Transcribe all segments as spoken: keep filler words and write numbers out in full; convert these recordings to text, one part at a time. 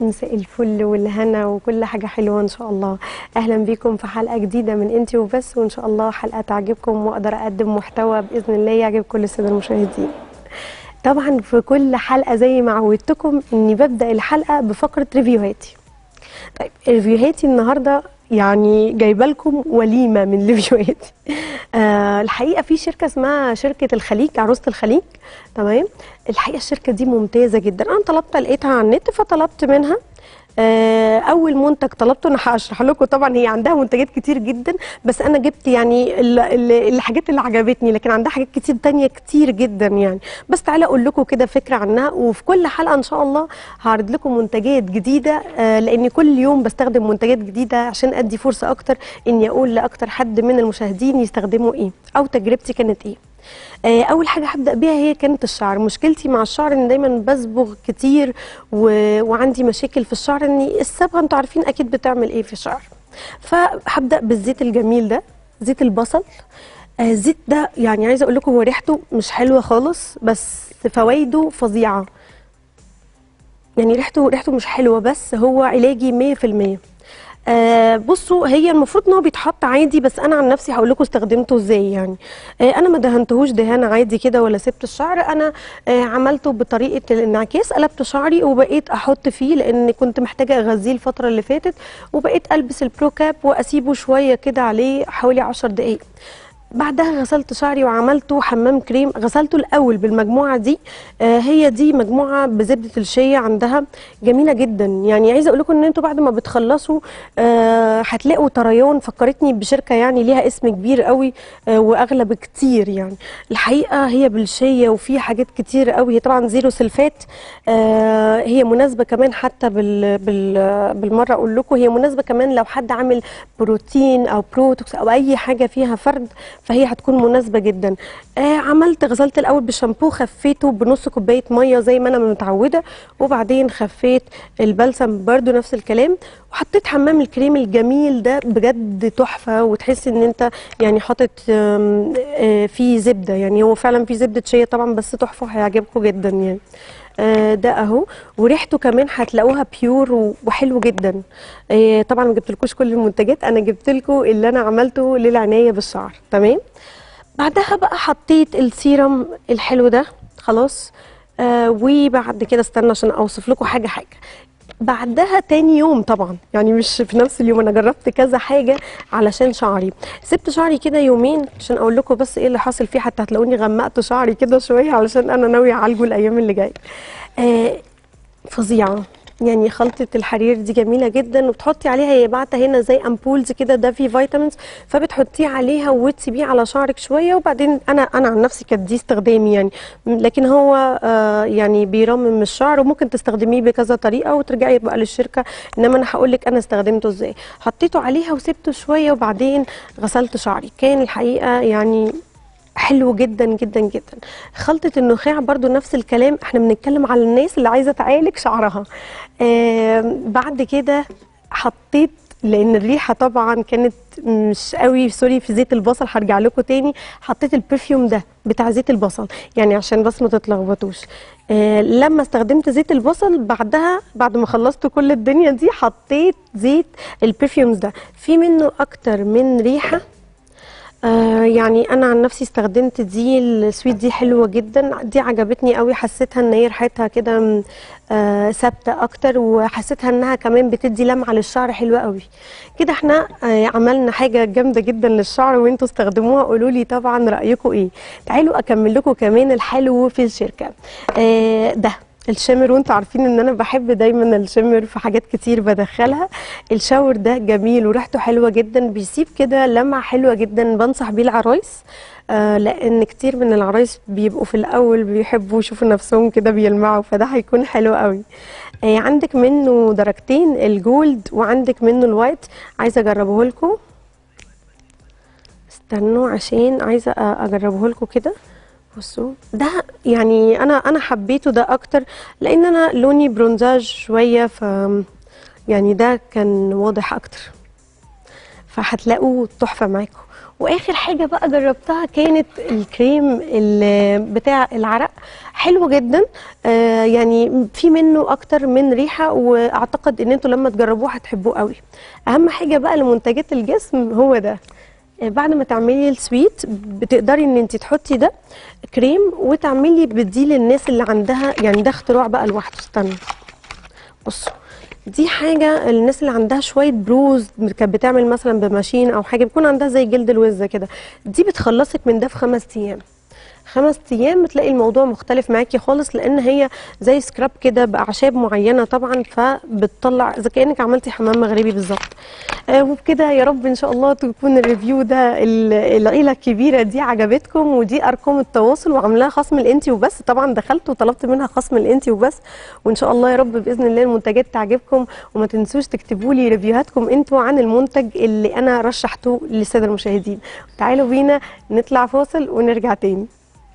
مساء الفل والهنا وكل حاجة حلوة إن شاء الله. أهلا بيكم في حلقة جديدة من انتي وبس، وإن شاء الله حلقة تعجبكم وأقدر أقدم محتوى بإذن الله يعجب كل السادة المشاهدين. طبعا في كل حلقة زي ما عودتكم إني ببدأ الحلقة بفقرة ريفيوهاتي. طيب ريفيوهاتي النهاردة يعني جايبه لكم وليمه من ريفيوهاتي. آه الحقيقه في شركه اسمها شركه الخليج، عروسه الخليج، تمام. الحقيقه الشركه دي ممتازه جدا، انا طلبت لقيتها على النت فطلبت منها. آه اول منتج طلبته انا هشرح لكم، طبعا هي عندها منتجات كتير جدا بس انا جبت يعني ال ال الحاجات اللي عجبتني، لكن عندها حاجات كتير تانية كتير جدا يعني. بس تعالى اقول لكم كده فكره عنها، وفي كل حلقه ان شاء الله هعرض لكم منتجات جديده، آه لاني كل يوم بستخدم منتجات جديده عشان ادي فرصه اكتر اني اقول لاكتر حد من المشاهدين يستخدموا ايه او تجربتي كانت ايه. آه اول حاجه هبدا بيها هي كانت الشعر. مشكلتي مع الشعر ان دايما بصبغ كتير و... وعندي مشاكل في الشعر، اني الصبغه انتوا عارفين اكيد بتعمل ايه في الشعر. فهبدا بالزيت الجميل ده، زيت البصل. آه الزيت ده يعني عايزه اقول لكم هو ريحته مش حلوه خالص بس فوائده فظيعه. يعني ريحته ريحته مش حلوه بس هو علاجي مية في المية. آه بصوا، هي المفروض ان هو بيتحط عادي، بس انا عن نفسي هقول لكم استخدمته ازاي. يعني آه انا ما دهنتهوش دهان عادي كده ولا سبت الشعر، انا آه عملته بطريقه الانعكاس، قلبت شعري وبقيت احط فيه لان كنت محتاجه اغذيه الفتره اللي فاتت، وبقيت البس البرو كاب واسيبه شويه كده عليه حوالي عشر دقائق. بعدها غسلت شعري وعملته حمام كريم. غسلته الاول بالمجموعه دي، آه هي دي مجموعه بزبده الشيا، عندها جميله جدا. يعني عايزه اقول لكم ان انتوا بعد ما بتخلصوا آه هتلاقوا طريان. فكرتني بشركه يعني ليها اسم كبير قوي آه واغلى بكتير. يعني الحقيقه هي بالشيا وفي حاجات كتير قوي، هي طبعا زيرو سلفات. آه هي مناسبه كمان حتى بال بال بالمره اقول لكم هي مناسبه كمان لو حد عامل بروتين او بروتوكس او اي حاجه فيها فرد، فهي هتكون مناسبه جدا. آه عملت غسلت الاول بالشامبو، خفيته بنص كوبايه ميه زي ما انا متعوده، وبعدين خفيت البلسم برده نفس الكلام، وحطيت حمام الكريم الجميل ده بجد تحفه. وتحس ان انت يعني حاطط آه فيه زبده، يعني هو فعلا فيه زبده شيا طبعا بس تحفه هيعجبكم جدا يعني. آه ده اهو، وريحته كمان هتلاقوها بيور وحلو جدا. آه طبعا ما جبتلكوش كل المنتجات، انا جبت لكم اللي انا عملته للعنايه بالشعر، تمام. بعدها بقى حطيت السيرم الحلو ده خلاص. آه وبعد كده استنى عشان اوصف لكم حاجه حاجه. بعدها تاني يوم طبعا، يعني مش في نفس اليوم، انا جربت كذا حاجه علشان شعري. سبت شعري كده يومين عشان اقول لكم بس ايه اللي حاصل فيه، حتى هتلاقوني غمقت شعري كده شويه علشان انا ناويه اعالجه الايام اللي جايه. آه فظيعه. يعني خلطه الحرير دي جميله جدا، وبتحطي عليها، هي باعته هنا زي امبولز كده، ده فيه فيتامينز، فبتحطيه عليها وتسيبيه على شعرك شويه. وبعدين انا انا عن نفسي كانت دي استخدامي يعني، لكن هو آه يعني بيرمم الشعر وممكن تستخدميه بكذا طريقه وترجعي بقى للشركه، انما انا هقول لك انا استخدمته ازاي. حطيته عليها وسبته شويه وبعدين غسلت شعري. كان الحقيقه يعني حلو جدا جدا جدا. خلطه النخاع برضو نفس الكلام، احنا بنتكلم على الناس اللي عايزه تعالج شعرها. آه بعد كده حطيت، لان الريحه طبعا كانت مش قوي سوري في زيت البصل، هرجع لكم تاني. حطيت البرفيوم ده بتاع زيت البصل يعني عشان بس ما تتلخبطوش. آه لما استخدمت زيت البصل بعدها، بعد ما خلصت كل الدنيا دي، حطيت زيت البرفيومز ده، في منه اكتر من ريحه. آه يعني انا عن نفسي استخدمت دي السويت دي، حلوه جدا، دي عجبتني قوي. حسيتها ان هي ريحتها كده آه ثابته اكتر، وحسيتها انها كمان بتدي لمعه للشعر حلوه قوي كده. احنا آه عملنا حاجه جامده جدا للشعر وانتوا استخدموها، قولوا لي طبعا رايكم ايه. تعالوا اكمل لكم كمان الحلو في الشركه. آه ده الشمر، وانتوا عارفين ان انا بحب دايما الشمر في حاجات كتير بدخلها. الشاور ده جميل وريحته حلوه جدا، بيسيب كده لمعه حلوه جدا، بنصح بيه العرايس. آه لان كتير من العرايس بيبقوا في الاول بيحبوا يشوفوا نفسهم كده بيلمعوا، فده هيكون حلو قوي. آه عندك منه درجتين، الجولد وعندك منه الوايت، عايزه اجربه لكم. استنوا عشان عايزه اجربه لكم كده. بصوا ده يعني انا انا حبيته ده اكتر لان انا لوني برونزاج شويه، ف يعني ده كان واضح اكتر. فهتلاقوا تحفه معاكم. واخر حاجه بقى جربتها كانت الكريم بتاع العرق، حلو جدا. آه يعني في منه اكتر من ريحه، واعتقد ان انتوا لما تجربوه هتحبوه قوي. اهم حاجه بقى لمنتجات الجسم هو ده. بعد ما تعملي السويت بتقدري ان انت تحطي ده كريم وتعملي بديل للناس اللي عندها، يعني ده اختراع بقى لوحده. استنى بصوا، دي حاجه الناس اللي عندها شويه بروز، كانت بتعمل مثلا بماشين او حاجه، بيكون عندها زي جلد الوزه كده، دي بتخلصك من ده في خمس ايام. خمس ايام بتلاقي الموضوع مختلف معاكي خالص، لان هي زي سكراب كده باعشاب معينه طبعا، فبتطلع اذا كانك عملتي حمام مغربي بالظبط. آه وبكده يا رب ان شاء الله تكون الريفيو ده العيله الكبيره دي عجبتكم، ودي ارقام التواصل وعاملاها خصم الانتي وبس. طبعا دخلت وطلبت منها خصم الانتي وبس، وان شاء الله يا رب باذن الله المنتجات تعجبكم. وما تنسوش تكتبوا لي ريفيوهاتكم انتوا عن المنتج اللي انا رشحته للساده المشاهدين. تعالوا بينا نطلع فاصل ونرجع تاني.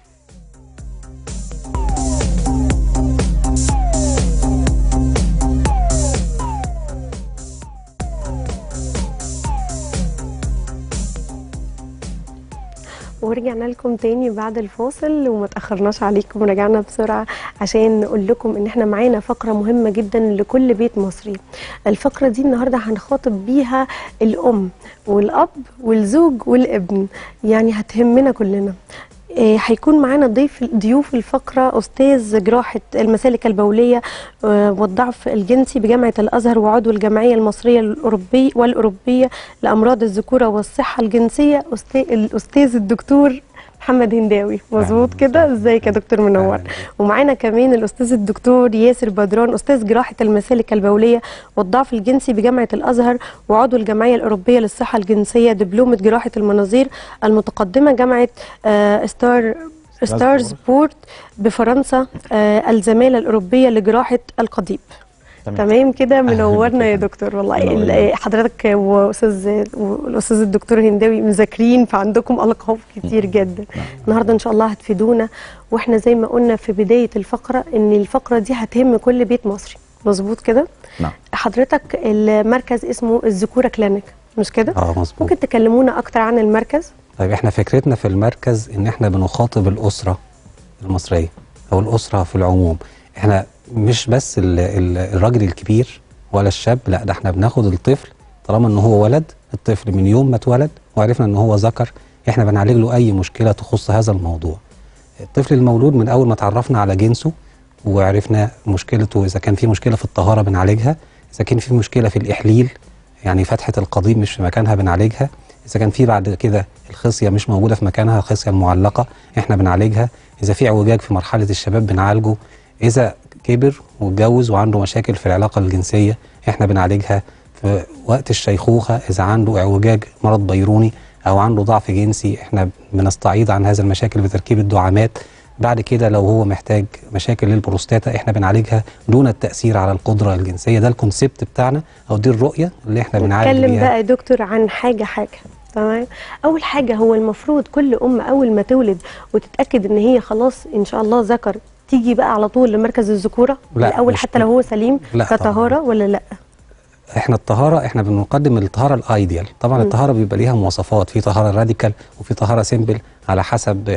ورجعنا لكم تاني بعد الفاصل، وما تاخرناش عليكم ورجعنا بسرعه عشان نقول لكم ان احنا معانا فقره مهمه جدا لكل بيت مصري. الفقره دي النهارده هنخاطب بيها الام والاب والزوج والابن، يعني هتهمنا كلنا. هيكون معانا ضيف ضيوف الفقره استاذ جراحه المسالك البوليه والضعف الجنسي بجامعه الازهر وعضو الجمعيه المصريه الاوروبيه والاوروبيه لامراض الذكوره والصحه الجنسيه، الاستاذ الدكتور محمد هنداوي. مظبوط كده؟ ازيك يا دكتور؟ منور. ومعانا كمان الاستاذ الدكتور ياسر بدران، استاذ جراحه المسالك البوليه والضعف الجنسي بجامعه الازهر وعضو الجمعيه الاوروبيه للصحه الجنسيه، دبلومه جراحه المناظير المتقدمه جامعه آه ستار ستارز بورت بفرنسا، آه الزماله الاوروبيه لجراحه القضيب. تمام, تمام كده. منورنا يا دكتور والله. حضرتك واستاذ والاستاذ الدكتور هنداوي مذاكرين، فعندكم القاب كتير جدا. النهارده ان شاء الله هتفيدونا، واحنا زي ما قلنا في بدايه الفقره ان الفقره دي هتهم كل بيت مصري. مظبوط كده؟ نعم. حضرتك المركز اسمه الذكوره كلينيك مش كده؟ اه مظبوط. ممكن تكلمونا اكتر عن المركز؟ طيب احنا فكرتنا في المركز ان احنا بنخاطب الاسره المصريه او الاسره في العموم. احنا مش بس ال ال الراجل الكبير ولا الشاب، لا ده احنا بناخد الطفل طالما ان هو ولد. الطفل من يوم ما اتولد وعرفنا ان هو ذكر احنا بنعالج له اي مشكله تخص هذا الموضوع. الطفل المولود من اول ما اتعرفنا على جنسه وعرفنا مشكلته، اذا كان في مشكله في الطهاره بنعالجها، اذا كان في مشكله في الاحليل يعني فتحه القضيب مش في مكانها بنعالجها، اذا كان في بعد كده الخصيه مش موجوده في مكانها، الخصيه المعلقه احنا بنعالجها، اذا في اعوجاج في مرحله الشباب بنعالجه، اذا كبر واتجوز وعنده مشاكل في العلاقه الجنسيه احنا بنعالجها، في وقت الشيخوخه اذا عنده اعوجاج مرض بيروني او عنده ضعف جنسي احنا بنستعيض عن هذا المشاكل بتركيب الدعامات. بعد كده لو هو محتاج مشاكل للبروستاتا احنا بنعالجها دون التاثير على القدره الجنسيه. ده الكونسيبت بتاعنا او دي الرؤيه اللي احنا بنعالج بيها. نتكلم بقى يا دكتور عن حاجه حاجه. تمام. اول حاجه هو المفروض كل ام اول ما تولد وتتاكد ان هي خلاص ان شاء الله ذكر تيجي بقى على طول لمركز الذكوره الاول حتى لو هو سليم كطهاره ولا لا؟ احنا الطهاره احنا بنقدم الطهاره الايديال. طبعا م. الطهاره بيبقى ليها مواصفات، في طهاره راديكال وفي طهاره سيمبل على حسب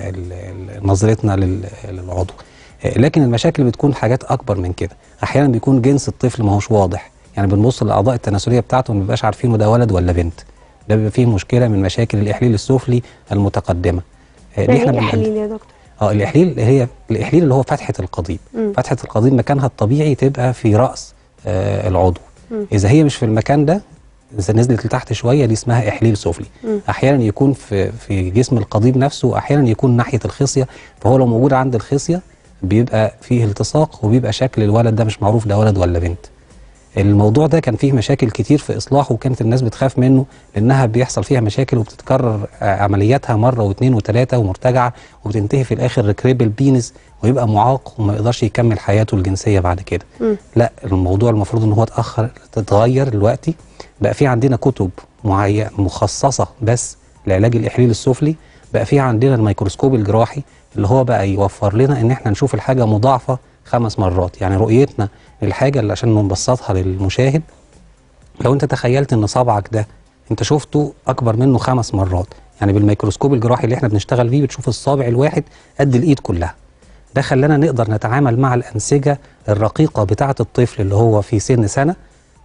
نظرتنا للعضو. لكن المشاكل بتكون حاجات اكبر من كده. احيانا بيكون جنس الطفل ما هوش واضح، يعني بنبص للاعضاء التناسليه بتاعته ما بنبقاش عارفينه ده ولد ولا بنت. ده بيبقى فيه مشكله من مشاكل الاحليل السفلي المتقدمه. يعني ايه احليل يا دكتور؟ اه الاحليل هي الاحليل اللي هو فتحه القضيب. م. فتحه القضيب مكانها الطبيعي تبقى في راس آه العضو. م. اذا هي مش في المكان ده، اذا نزلت لتحت شويه دي اسمها احليل سفلي. م. احيانا يكون في في جسم القضيب نفسه، واحيانا يكون ناحيه الخصيه، فهو لو موجود عند الخصيه بيبقى فيه التصاق وبيبقى شكل الولد ده مش معروف ده ولد ولا بنت. الموضوع ده كان فيه مشاكل كتير في اصلاحه، وكانت الناس بتخاف منه لانها بيحصل فيها مشاكل وبتتكرر عملياتها مره واثنين وثلاثه ومرتجعه، وبتنتهي في الاخر ريكريبل بينس ويبقى معاق وما يقدرش يكمل حياته الجنسيه بعد كده. م. لا الموضوع المفروض ان هو اتاخر تتغير دلوقتي. بقى في عندنا كتب معينه مخصصه بس لعلاج الاحليل السفلي، بقى في عندنا الميكروسكوب الجراحي اللي هو بقى يوفر لنا ان احنا نشوف الحاجه مضاعفه خمس مرات. يعني رؤيتنا للحاجه اللي عشان نبسطها للمشاهد، لو انت تخيلت ان صبعك ده انت شفته اكبر منه خمس مرات، يعني بالميكروسكوب الجراحي اللي احنا بنشتغل بيه بتشوف الصابع الواحد قد الايد كلها. ده خلانا نقدر نتعامل مع الانسجه الرقيقه بتاعه الطفل اللي هو في سن سنه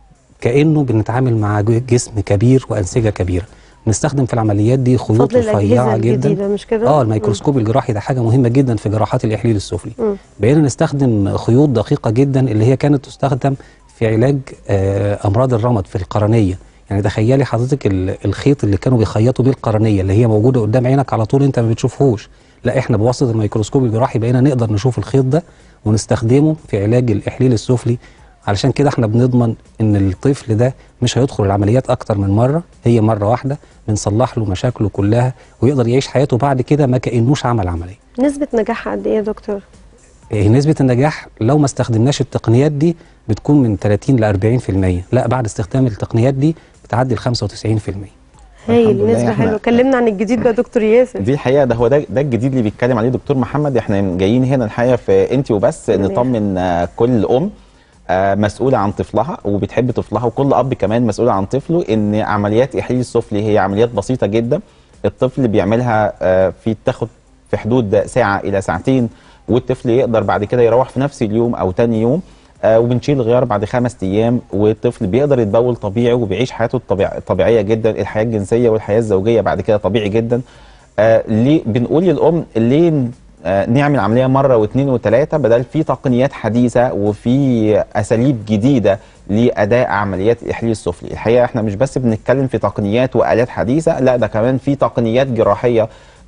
كانه بنتعامل مع جسم كبير وانسجه كبيره. بنستخدم في العمليات دي خيوط رفيعه جدا. مش كده؟ اه الميكروسكوب م. الجراحي ده حاجه مهمه جدا في جراحات الاحليل السفلي. بقينا نستخدم خيوط دقيقه جدا اللي هي كانت تستخدم في علاج آه امراض الرمد في القرنيه. يعني تخيلي حضرتك الخيط اللي كانوا بيخيطوا بيه القرنيه اللي هي موجوده قدام عينك على طول انت ما بتشوفهوش، لا احنا بواسطه الميكروسكوب الجراحي بقينا نقدر نشوف الخيط ده ونستخدمه في علاج الاحليل السفلي. علشان كده احنا بنضمن ان الطفل ده مش هيدخل العمليات اكتر من مره، هي مره واحده بنصلح له مشاكله كلها ويقدر يعيش حياته بعد كده ما كانوش عمل عمليه. نسبه نجاحها قد ايه يا دكتور؟ إيه نسبه النجاح لو ما استخدمناش التقنيات دي بتكون من ثلاثين ل أربعين في المية، لا بعد استخدام التقنيات دي بتعدي ل خمسة وتسعين في المية. هايل، نسبه حلوه. كلمنا عن الجديد بقى دكتور ياسر. دي الحقيقه ده هو ده ده الجديد اللي بيتكلم عليه دكتور محمد. احنا جايين هنا الحقيقه في انت وبس نطمن كل ام مسؤوله عن طفلها وبتحب طفلها، وكل اب كمان مسؤول عن طفله، ان عمليات احليل السفلي هي عمليات بسيطه جدا. الطفل بيعملها في تاخد في حدود ساعه الى ساعتين، والطفل يقدر بعد كده يروح في نفس اليوم او تاني يوم، وبنشيل الغيار بعد خمس ايام، والطفل بيقدر يتبول طبيعي وبيعيش حياته الطبيع... الطبيعيه جدا. الحياه الجنسيه والحياه الزوجيه بعد كده طبيعي جدا. آه ليه بنقول للام ليه آه نعمل عمليه مره واثنين وثلاثه بدل في تقنيات حديثه وفي اساليب جديده لاداء عمليات الاحليل السفلي. الحقيقه احنا مش بس بنتكلم في تقنيات والات حديثه، لا ده كمان في تقنيات جراحيه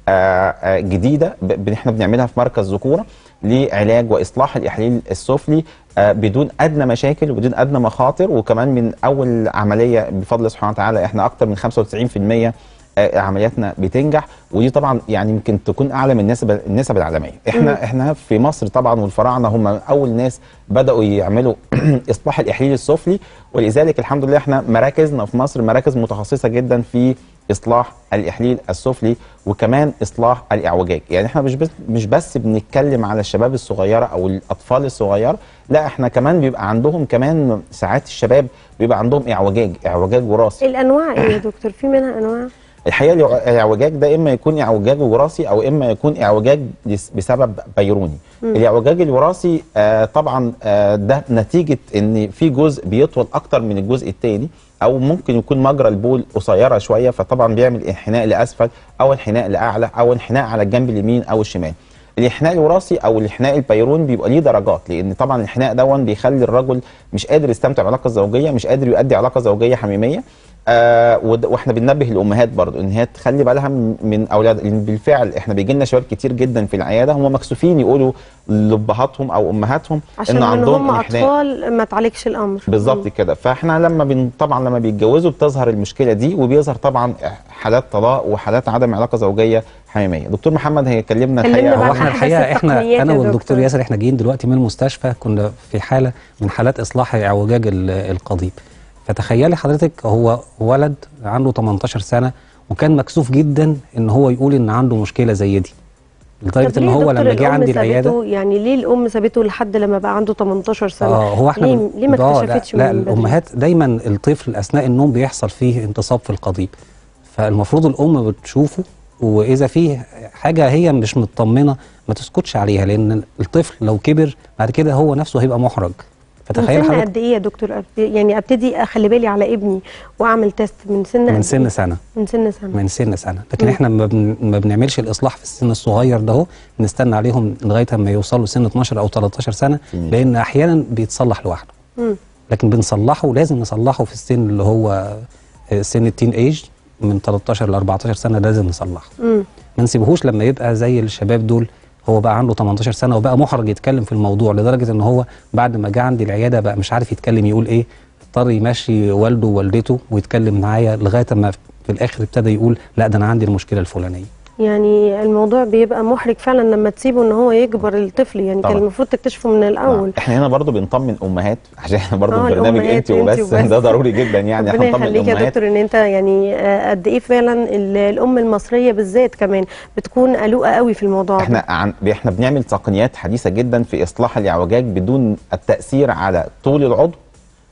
آه آه جديده احنا بنعملها في مركز ذكوره لعلاج واصلاح الاحليل السفلي آه بدون ادنى مشاكل وبدون ادنى مخاطر. وكمان من اول عمليه بفضل الله سبحانه وتعالى احنا اكتر من خمسة وتسعين في المية آه عملياتنا بتنجح، ودي طبعا يعني يمكن تكون اعلى من النسب النسب العالميه. احنا م. احنا في مصر طبعا والفراعنه هم اول ناس بداوا يعملوا اصلاح الاحليل السفلي، ولذلك الحمد لله احنا مراكزنا في مصر مراكز متخصصه جدا في اصلاح الاحليل السفلي وكمان اصلاح الاعوجاج. يعني احنا مش بس مش بس بنتكلم على الشباب الصغيره او الاطفال الصغيره، لا احنا كمان بيبقى عندهم كمان ساعات الشباب بيبقى عندهم اعوجاج اعوجاج وراثي. الانواع ايه يا دكتور؟ في منها انواع؟ الحقيقه الاعوجاج ده اما يكون اعوجاج وراثي او اما يكون اعوجاج بسبب بيروني. م. الاعوجاج الوراثي آه طبعا آه ده نتيجه ان في جزء بيطول اكتر من الجزء الثاني، او ممكن يكون مجرى البول قصيره شويه فطبعا بيعمل انحناء لاسفل او انحناء لاعلى او انحناء على الجنب اليمين او الشمال. الانحناء الوراثي او الانحناء البيروني بيبقى ليه درجات، لان طبعا الانحناء دون بيخلي الرجل مش قادر يستمتع بعلاقه زوجيه، مش قادر يؤدي علاقه زوجيه حميميه. آه واحنا بننبه الامهات برضو ان هي تخلي بالها من اولادها، لان بالفعل احنا بيجي لنا شباب كتير جدا في العياده هم مكسوفين يقولوا لابهاتهم او امهاتهم ان عندهم انحناء، عشان هم اطفال ما تعالجش الامر بالظبط كده. فاحنا لما بن طبعا لما بيتجوزوا بتظهر المشكله دي وبيظهر طبعا حالات طلاق وحالات عدم علاقه زوجيه حميميه. دكتور محمد هيكلمنا الحقيقه هو احنا الحقيقه احنا انا والدكتور ياسر احنا جايين دلوقتي من المستشفى، كنا في حاله من حالات اصلاح اعوجاج القضيب. فتخيلي حضرتك هو ولد عنده تمنتاشر سنه وكان مكسوف جدا ان هو يقول ان عنده مشكله زي دي، لدرجه ان هو لما جه عندي العياده. يعني ليه الام سابته لحد لما بقى عنده تمنتاشر سنه؟ اه هو احنا ليه, ليه ما اكتشفتش؟ لا, لا الامهات دايما الطفل اثناء النوم بيحصل فيه انتصاب في القضيب، فالمفروض الام بتشوفه، واذا فيه حاجه هي مش مطمنه ما تسكتش عليها، لان الطفل لو كبر بعد كده هو نفسه هيبقى محرج. فتخيل حضرتك قد ايه يا دكتور؟ يعني ابتدي اخلي بالي على ابني واعمل تيست من سن من سن سنه من سن سنه من سن سنه لكن م. احنا ما, بن... ما بنعملش الاصلاح في السن الصغير ده، اهو بنستنى عليهم لغايه ما يوصلوا سن اتناشر او تلتاشر سنه، لان احيانا بيتصلح لوحده. م. لكن بنصلحه، لازم نصلحه في السن اللي هو سن التين ايج من تلتاشر ل اربعتاشر سنه، لازم نصلحه. ما نسيبهوش لما يبقى زي الشباب دول هو بقى عنده تمنتاشر سنه وبقى محرج يتكلم في الموضوع، لدرجه ان هو بعد ما جه عندي العياده بقى مش عارف يتكلم يقول ايه، اضطر يمشي والده ووالدته ويتكلم معايا لغايه ما في الاخر ابتدى يقول لا ده انا عندي المشكله الفلانيه. يعني الموضوع بيبقى محرج فعلا لما تسيبه ان هو يكبر الطفل، يعني طبعا. كان المفروض تكتشفه من الاول. نعم. احنا هنا برضو بنطمن امهات عشان احنا برضو آه برنامج انت وبس, وبس ده ضروري جدا يعني احنا بنطمن الامهات. ربنا يخليك يا دكتور ان انت يعني قد ايه فعلا الام المصريه بالذات كمان بتكون قلوقه قوي في الموضوع احنا ده. عن احنا بنعمل تقنيات حديثه جدا في اصلاح الاعوجاج بدون التاثير على طول العضو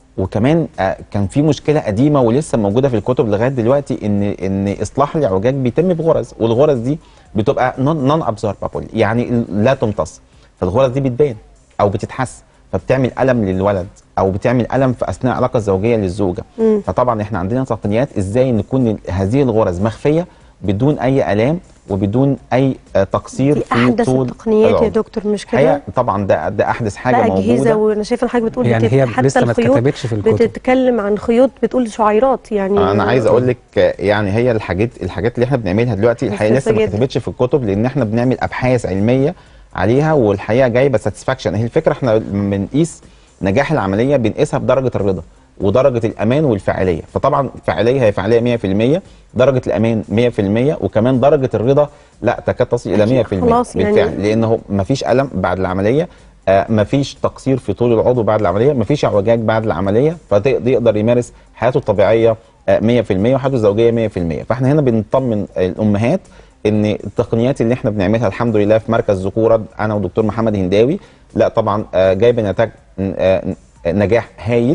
وكمان آه كان في مشكله قديمه ولسه موجوده في الكتب لغايه دلوقتي، ان ان اصلاح الاعوجاج بيتم بغرز، والغرز دي بتبقى نون ابزوربابل، يعني لا تمتص، فالغرز دي بتبان او بتتحس، فبتعمل الم للولد او بتعمل الم في اثناء العلاقه الزوجيه للزوجه. مم. فطبعا احنا عندنا تقنيات ازاي نكون هذه الغرز مخفيه بدون اي الام وبدون اي تقصير في احدث طول التقنيات العمر. يا دكتور، مش كده؟ طبعا ده ده احدث حاجه بقى موجوده. اجهزه، وانا شايفه ان حضرتك بتقول يعني بتت... هي حتى لسه ما الخيوط اتكتبتش في الكتب. بتتكلم عن خيوط بتقول شعيرات يعني. انا عايز اقول لك يعني هي الحاجات الحاجات اللي احنا بنعملها دلوقتي الحقيقه لسه ما اتكتبتش في الكتب، لان احنا بنعمل ابحاث علميه عليها، والحقيقه جايبه ساتسفاكشن. هي الفكره احنا بنقيس نجاح العمليه بنقيسها بدرجه الرضا ودرجه الامان والفاعليه. فطبعا الفاعليه هي فاعليه مية في المية، درجه الامان مية في المية، وكمان درجه الرضا لا تكاد تصل الى مية في المية بالفعل، يعني لانه مفيش الم بعد العمليه، آه مفيش تقصير في طول العضو بعد العمليه، مفيش اعوجاج بعد العمليه، فيقدر يمارس حياته الطبيعيه آه مية في المية وحياته الزوجيه مية في المية. فاحنا هنا بنطمن الامهات ان التقنيات اللي احنا بنعملها الحمد لله في مركز ذكوره انا ودكتور محمد هنداوي لا طبعا آه جايبه نتاج آه نجاح هايل،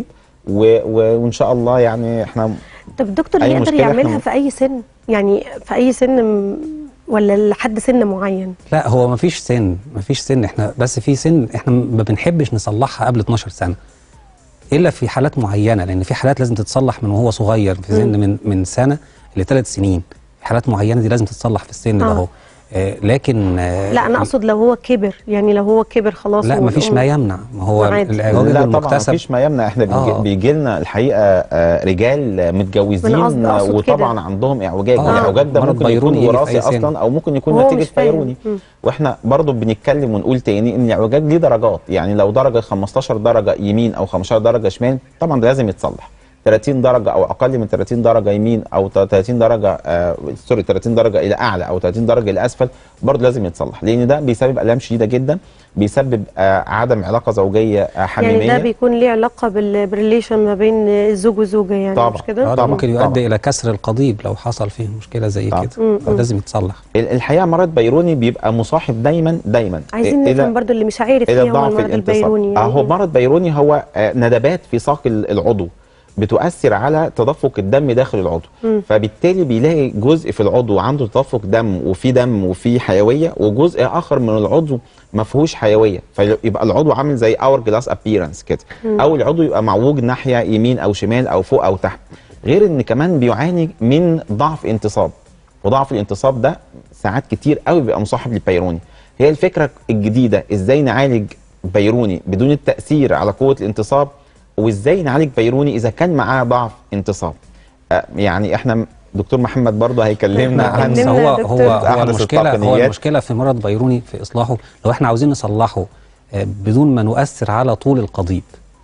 وان شاء الله يعني احنا. طب الدكتور يقدر يعملها في اي سن؟ يعني في اي سن م... ولا لحد سن معين؟ لا هو ما فيش سن، ما فيش سن، احنا بس في سن احنا ما بنحبش نصلحها قبل اتناشر سنه الا في حالات معينه، لان في حالات لازم تتصلح من وهو صغير في سن من من سنه لثلاث سنين، حالات معينه دي لازم تتصلح في السن ده اهو. آه لكن آه لا انا اقصد لو هو كبر، يعني لو هو كبر خلاص. لا مفيش ما يمنع، ما هو الاعوجاج لا طبعا مفيش ما يمنع. احنا آه. بيجي لنا الحقيقه آه رجال متجوزين وطبعا عندهم اعوجاج، آه. الاعوجاج ده ممكن يكون وراثي اصلا او ممكن يكون نتيجه بيروني. واحنا برضو بنتكلم ونقول تاني ان الاعوجاج ليه درجات، يعني لو درجه خمستاشر درجه يمين او خمستاشر درجه شمال طبعا ده لازم يتصلح. ثلاثين درجه او اقل من ثلاثين درجه يمين او ثلاثين درجه آه سوري ثلاثين درجه الى اعلى او ثلاثين درجه الى اسفل برضه لازم يتصلح، لان ده بيسبب الام شديده جدا، بيسبب آه عدم علاقه زوجيه آه حميميه. يعني ده بيكون ليه علاقه بالريليشن ما بين الزوج والزوجه يعني. طبعا مش كده؟ طبعا ممكن يؤدي طبعا الى كسر القضيب لو حصل فيه مشكله زي طبعا كده، فلازم يتصلح. الحقيقه مرض بيروني بيبقى مصاحب دايما دايما عايزين نفهم برضه اللي مش عارف ايه هو المرض البيروني. يعني هو مرض بيروني هو آه ندبات في ساق العضو بتؤثر على تدفق الدم داخل العضو. م. فبالتالي بيلاقي جزء في العضو عنده تدفق دم وفي دم وفي حيويه، وجزء اخر من العضو ما فيهوش حيويه، فيبقى العضو عامل زي اور جلاس ابييرنس كده، او العضو يبقى معوج ناحيه يمين او شمال او فوق او تحت. غير ان كمان بيعاني من ضعف انتصاب، وضعف الانتصاب ده ساعات كتير قوي بيبقى مصاحب للبيروني. هي الفكره الجديده ازاي نعالج بيروني بدون التاثير على قوه الانتصاب، وازاي نعالج بيروني اذا كان معاه ضعف انتصاب. آه يعني احنا دكتور محمد برضه هيكلمنا عن هو هو هو المشكله هو المشكله في مرض بيروني في اصلاحه لو احنا عاوزين نصلحه آه بدون ما نؤثر على طول القضيب.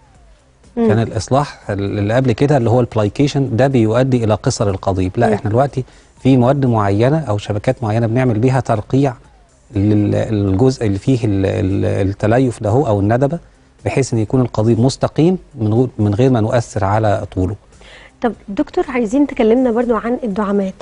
مم. كان الاصلاح اللي قبل كده اللي هو البلايكيشن ده بيؤدي الى قصر القضيب، لا مم. احنا دلوقتي في مواد معينه او شبكات معينه بنعمل بيها ترقيع للجزء اللي فيه التليف ده هو او الندبه، بحيث ان يكون القضيب مستقيم من من غير ما نؤثر على طوله. طب دكتور عايزين تكلمنا برضو عن الدعامات.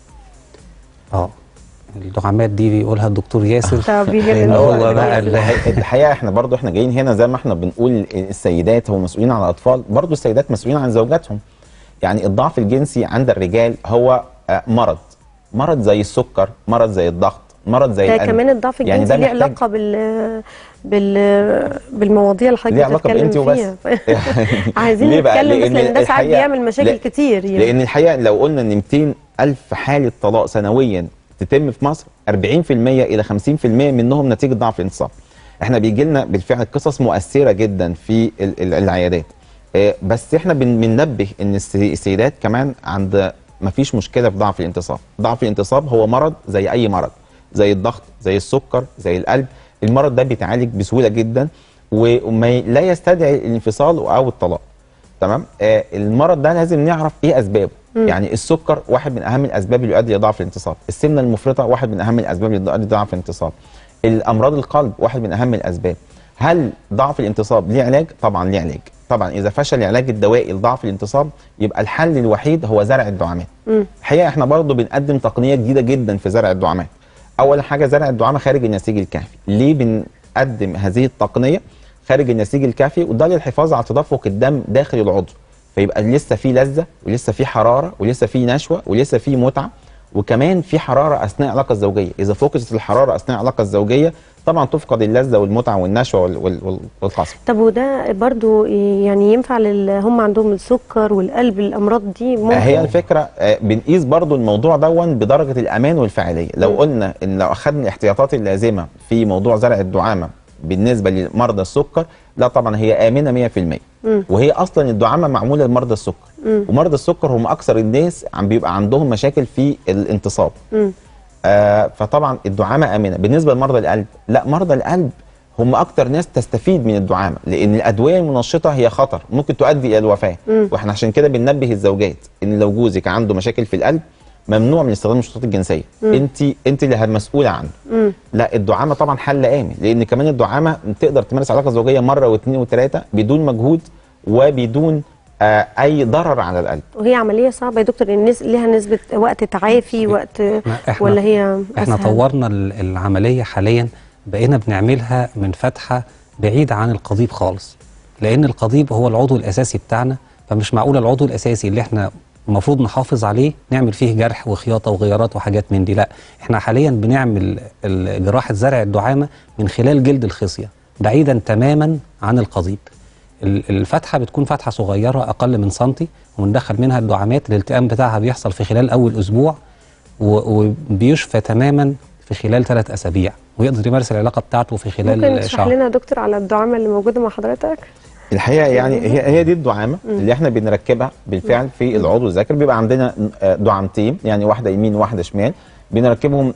اه الدعامات دي بيقولها الدكتور ياسر. طب هو بقى الحقيقه احنا برضو احنا جايين هنا زي ما احنا بنقول السيدات هم مسؤولين عن الاطفال، برضو السيدات مسؤولين عن زوجاتهم. يعني الضعف الجنسي عند الرجال هو مرض، مرض زي السكر، مرض زي الضغط، مرض زي القلب. كمان الضعف الجنسي يعني ليه علاقه بال بال بالمواضيع اللي حضرتك بتتكلم فيها. عايزين نتكلم بس لان ده ساعات بيعمل مشاكل كتير يعني. لان الحقيقه لو قلنا ان مئتين ألف حاله طلاق سنويا تتم في مصر، أربعين في المية الى خمسين في المية منهم نتيجه ضعف الانتصاب. احنا بيجي لنا بالفعل قصص مؤثره جدا في العيادات، بس احنا بننبه ان السيدات كمان عند ما فيش مشكله في ضعف الانتصاب. ضعف الانتصاب هو مرض زي اي مرض، زي الضغط، زي السكر، زي القلب. المرض ده بيتعالج بسهوله جدا وما لا يستدعي الانفصال او الطلاق. تمام؟ آه المرض ده لازم نعرف ايه اسبابه. م. يعني السكر واحد من اهم الاسباب اللي يؤدي لضعف الانتصاب، السمنه المفرطه واحد من اهم الاسباب اللي يؤدي لضعف الانتصاب، الامراض القلب واحد من اهم الاسباب. هل ضعف الانتصاب ليه علاج؟ طبعا ليه علاج. طبعا اذا فشل العلاج الدوائي لضعف الانتصاب يبقى الحل الوحيد هو زرع الدعامات. الحقيقه احنا برضه بنقدم تقنيه جديده جدا في زرع الدعامات. اول حاجه زرع الدعامه خارج النسيج الكهفي. ليه بنقدم هذه التقنيه خارج النسيج الكافي، وده للحفاظ على تدفق الدم داخل العضو، فيبقى لسه في لذه ولسه في حراره ولسه في نشوه ولسه في متعه، وكمان في حراره اثناء العلاقه الزوجيه. اذا فقدت الحراره اثناء العلاقه الزوجيه طبعا تفقد اللذه والمتعه والنشوه والخصم. طب وده برضو يعني ينفع للي هم عندهم السكر والقلب، الامراض دي ممكن؟ هي الفكره بنقيس برضو الموضوع دون بدرجه الامان والفاعليه. لو قلنا ان لو اخذنا الاحتياطات اللازمه في موضوع زرع الدعامه بالنسبه لمرضى السكر، لا طبعا هي امنه مية في المية. مم. وهي اصلا الدعامه معموله لمرضى السكر. مم. ومرضى السكر هم اكثر الناس عم بيبقى عندهم مشاكل في الانتصاب. مم. آه فطبعا الدعامه امنه. بالنسبه لمرضى القلب، لا، مرضى القلب هم اكتر ناس تستفيد من الدعامه، لان الادويه المنشطه هي خطر ممكن تؤدي الى الوفاه. مم. واحنا عشان كده بننبه الزوجات ان لو جوزك عنده مشاكل في القلب ممنوع من استخدام المنشطات الجنسيه. انت انت اللي مسؤوله عنه. مم. لا، الدعامه طبعا حل امن، لان كمان الدعامه تقدر تمارس علاقه زوجيه مره واثنين وثلاثه بدون مجهود وبدون آه اي ضرر على القلب. وهي عمليه صعبه يا دكتور؟ الناس ليها نسبه وقت تعافي وقت ولا هي احنا أسهل؟ طورنا العمليه حاليا، بقينا بنعملها من فتحه بعيده عن القضيب خالص، لان القضيب هو العضو الاساسي بتاعنا، فمش معقول العضو الاساسي اللي احنا المفروض نحافظ عليه نعمل فيه جرح وخياطه وغيارات وحاجات من دي. لا، احنا حاليا بنعمل جراحه زرع الدعامه من خلال جلد الخصيه بعيدا تماما عن القضيب. الفتحه بتكون فتحه صغيره اقل من سنتي، وندخل منها الدعامات. الالتئام بتاعها بيحصل في خلال اول اسبوع وبيشفى تماما في خلال ثلاث اسابيع، ويقدر يمارس العلاقه بتاعته في خلال شهر. ممكن تشرح لنا دكتور على الدعامه اللي موجوده مع حضرتك؟ الحقيقه يعني هي هي دي الدعامه اللي احنا بنركبها بالفعل في العضو الذكري. بيبقى عندنا دعامتين، يعني واحده يمين وواحده شمال، بنركبهم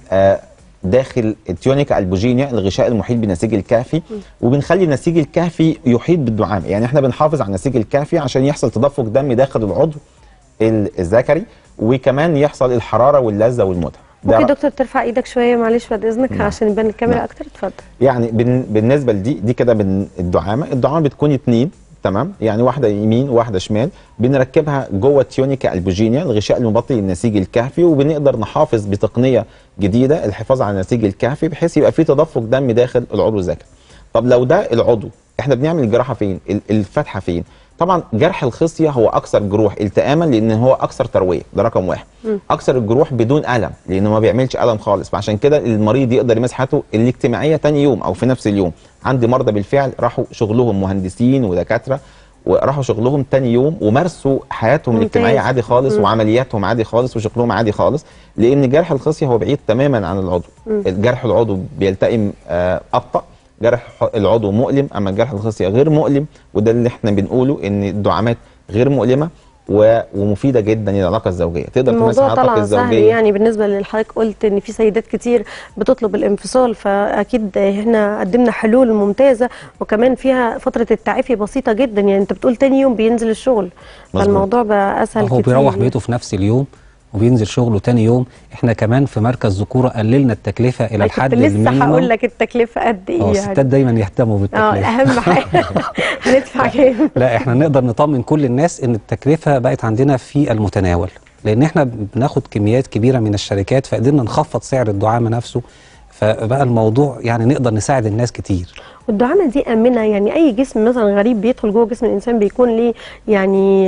داخل التيونيكا البوجينيا، الغشاء المحيط بالنسيج الكافي، وبنخلي النسيج الكافي يحيط بالدعامه. يعني احنا بنحافظ على النسيج الكافي عشان يحصل تدفق دم داخل العضو الذكري، وكمان يحصل الحراره واللذه والمتعه. ممكن دكتور ترفع ايدك شويه معلش بعد اذنك؟ نعم. عشان يبان الكاميرا. نعم. اكتر. اتفضل. يعني بالنسبه لدي دي كده الدعامه الدعامه بتكون اتنين، تمام، يعني واحده يمين وواحده شمال، بنركبها جوه التيونيكا البوجينيا، الغشاء المغطي للنسيج الكافي، وبنقدر نحافظ بتقنيه جديده الحفاظ على النسيج الكافي بحيث يبقى في تدفق دم داخل العضو الذكري. طب لو ده العضو، احنا بنعمل الجراحه فين؟ الفتحه فين؟ طبعا جرح الخصيه هو اكثر جروح التئاما، لان هو اكثر ترويه، ده رقم واحد. م. اكثر الجروح بدون الم، لانه ما بيعملش الم خالص، فعشان كده المريض يقدر يمارس حياته الاجتماعيه ثاني يوم او في نفس اليوم. عندي مرضى بالفعل راحوا شغلهم مهندسين ودكاتره، وراحوا شغلهم ثاني يوم ومارسوا حياتهم الاجتماعيه عادي خالص. م. وعملياتهم عادي خالص وشغلهم عادي خالص، لان جرح الخصيه هو بعيد تماما عن العضو. م. جرح العضو بيلتئم آه ابطا، جرح العضو مؤلم، اما جرح الخصيه غير مؤلم. وده اللي احنا بنقوله، ان الدعامات غير مؤلمه ومفيده جدا للعلاقه الزوجيه، تقدر تمارس حياتك الزوجيه. يعني بالنسبه لحضرتك قلت ان في سيدات كتير بتطلب الانفصال، فاكيد احنا قدمنا حلول ممتازه، وكمان فيها فتره التعافي بسيطه جدا. يعني انت بتقول تاني يوم بينزل الشغل، فالموضوع بقى اسهل هو كتير. هو بيروح بيته في نفس اليوم وبينزل شغله تاني يوم. احنا كمان في مركز ذكوره قللنا التكلفه الى الحد المينيمم. لسه هقول لك التكلفه قد ايه. اه الستات دايما يهتموا بالتكلفه. اه اهم حاجه هندفع كام؟ لا، احنا نقدر نطمن كل الناس ان التكلفه بقت عندنا في المتناول، لان احنا بناخد كميات كبيره من الشركات، فقدرنا نخفض سعر الدعامه نفسه، فبقى الموضوع يعني نقدر نساعد الناس كتير. والدعامه دي امنه؟ يعني اي جسم مثلا غريب بيدخل جوه جسم الانسان بيكون ليه يعني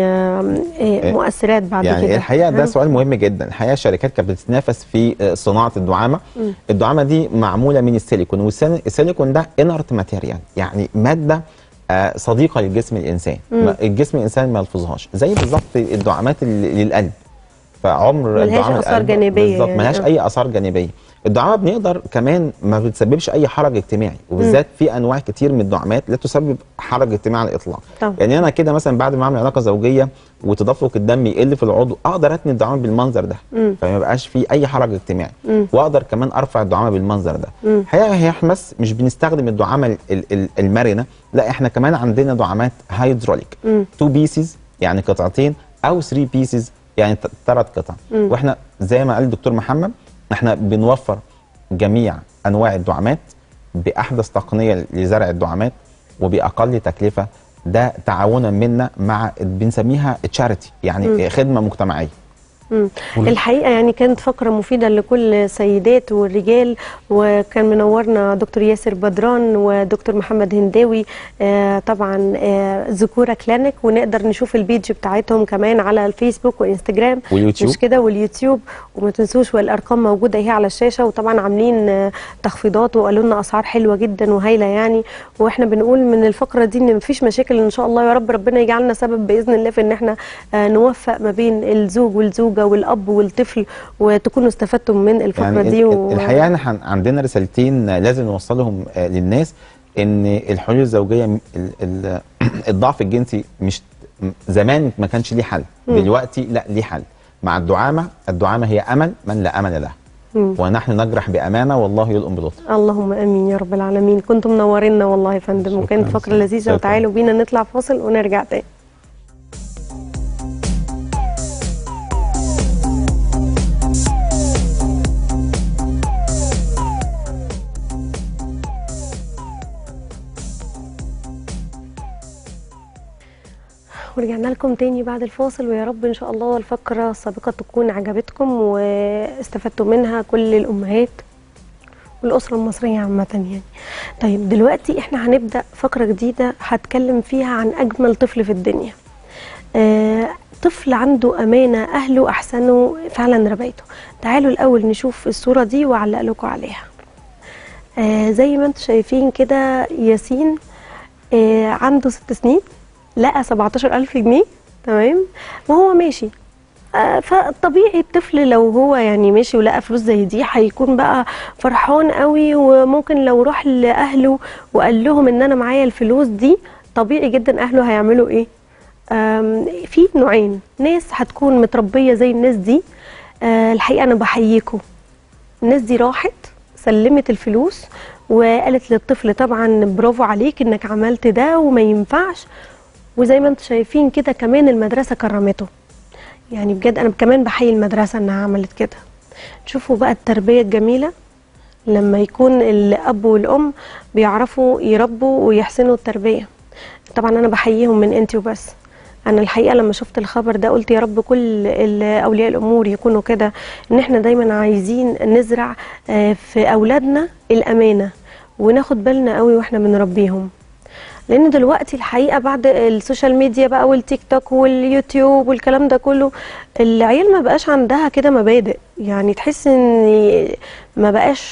مؤثرات بعد يعني كده؟ يعني الحقيقه ده سؤال مهم جدا. الحقيقه الشركات كانت بتتنافس في صناعه الدعامه. م. الدعامه دي معموله من السيليكون، والسيليكون ده انرت ماتيريال، يعني ماده صديقه للجسم الانسان. م. الجسم الانسان ما يلفظهاش، زي بالظبط الدعامات للقلب، فعمر الدعامه اثار جانبيه بالظبط يعني. ملهاش اي اثار جانبيه. الدعامه بنقدر كمان ما بتسببش اي حرج اجتماعي، وبالذات في انواع كتير من الدعامات لا تسبب حرج اجتماعي على الاطلاق. طبعا. يعني انا كده مثلا بعد ما اعمل علاقه زوجيه وتدفق الدم يقل في العضو، اقدر اتني الدعامه بالمنظر ده، مم. فما يبقاش في اي حرج اجتماعي. مم. واقدر كمان ارفع الدعامه بالمنظر ده. الحقيقه هي بس مش بنستخدم الدعامه المرنه، لا احنا كمان عندنا دعامات هايدروليك، تو بيسز يعني قطعتين، او ثري بيسز يعني ثلاث قطع. مم. واحنا زي ما قال الدكتور محمد، احنا بنوفر جميع انواع الدعامات باحدث تقنيه لزرع الدعامات وباقل تكلفه. ده تعاونا منا مع بنسميها تشاريتي، يعني مم. خدمه مجتمعيه. مم. الحقيقه يعني كانت فقره مفيده لكل السيدات والرجال، وكان منورنا دكتور ياسر بدران ودكتور محمد هنداوي، آه طبعا آه ذكوره كلينيك، ونقدر نشوف البيج بتاعتهم كمان على الفيسبوك وانستجرام واليوتيوب. مش كده، واليوتيوب. وما تنسوش والارقام موجوده اهي على الشاشه، وطبعا عاملين آه تخفيضات وقالوا لنا اسعار حلوه جدا وهايله يعني. واحنا بنقول من الفقره دي ان مفيش مشاكل ان شاء الله، يا رب ربنا يجعلنا سبب باذن الله في ان احنا آه نوفق ما بين الزوج والزوجه والاب والطفل، وتكونوا استفدتم من الفقره يعني دي. و... الحقيقه احنا عندنا رسالتين لازم نوصلهم آه للناس، ان الحلول الزوجيه ال... ال... الضعف الجنسي مش زمان ما كانش ليه حل، دلوقتي لا ليه حل. مع الدعامه، الدعامه هي امل من لا امل له، مم. ونحن نجرح بامانه والله يلقم بلطف. اللهم امين يا رب العالمين. كنتم منورينا والله يا فندم، وكانت فقره لذيذه. وتعالوا بينا نطلع فاصل ونرجع تاني. ورجعنا لكم تاني بعد الفاصل، ويا رب ان شاء الله الفقره السابقه تكون عجبتكم واستفدتوا منها كل الامهات والاسره المصريه عامه يعني. طيب دلوقتي احنا هنبدا فقره جديده هتكلم فيها عن اجمل طفل في الدنيا. آه طفل عنده امانه، اهله احسنوا فعلا ربايته. تعالوا الاول نشوف الصوره دي واعلق لكم عليها. آه زي ما انتم شايفين كده ياسين آه عنده ست سنين، لقى سبعتاشر ألف جنيه تمام وهو ماشي. آه فطبيعي الطفل لو هو يعني ماشي ولقى فلوس زي دي هيكون بقى فرحان قوي، وممكن لو راح لاهله وقال لهم ان انا معايا الفلوس دي، طبيعي جدا اهله هيعملوا ايه؟ في نوعين ناس هتكون متربيه زي الناس دي. آه الحقيقه انا بحييكم، الناس دي راحت سلمت الفلوس وقالت للطفل طبعا برافو عليك انك عملت ده وما ينفعش. وزي ما انتم شايفين كده كمان المدرسه كرمته، يعني بجد انا كمان بحيي المدرسه انها عملت كده. تشوفوا بقى التربيه الجميله لما يكون الاب والام بيعرفوا يربوا ويحسنوا التربيه. طبعا انا بحييهم من انتي وبس. انا الحقيقه لما شفت الخبر ده قلت يا رب كل اولياء الامور يكونوا كده، ان احنا دايما عايزين نزرع في اولادنا الامانه وناخد بالنا قوي واحنا بنربيهم. لان دلوقتي الحقيقه بعد السوشيال ميديا بقى والتيك توك واليوتيوب والكلام ده كله، العيال ما بقاش عندها كده مبادئ. يعني تحس ان ما بقاش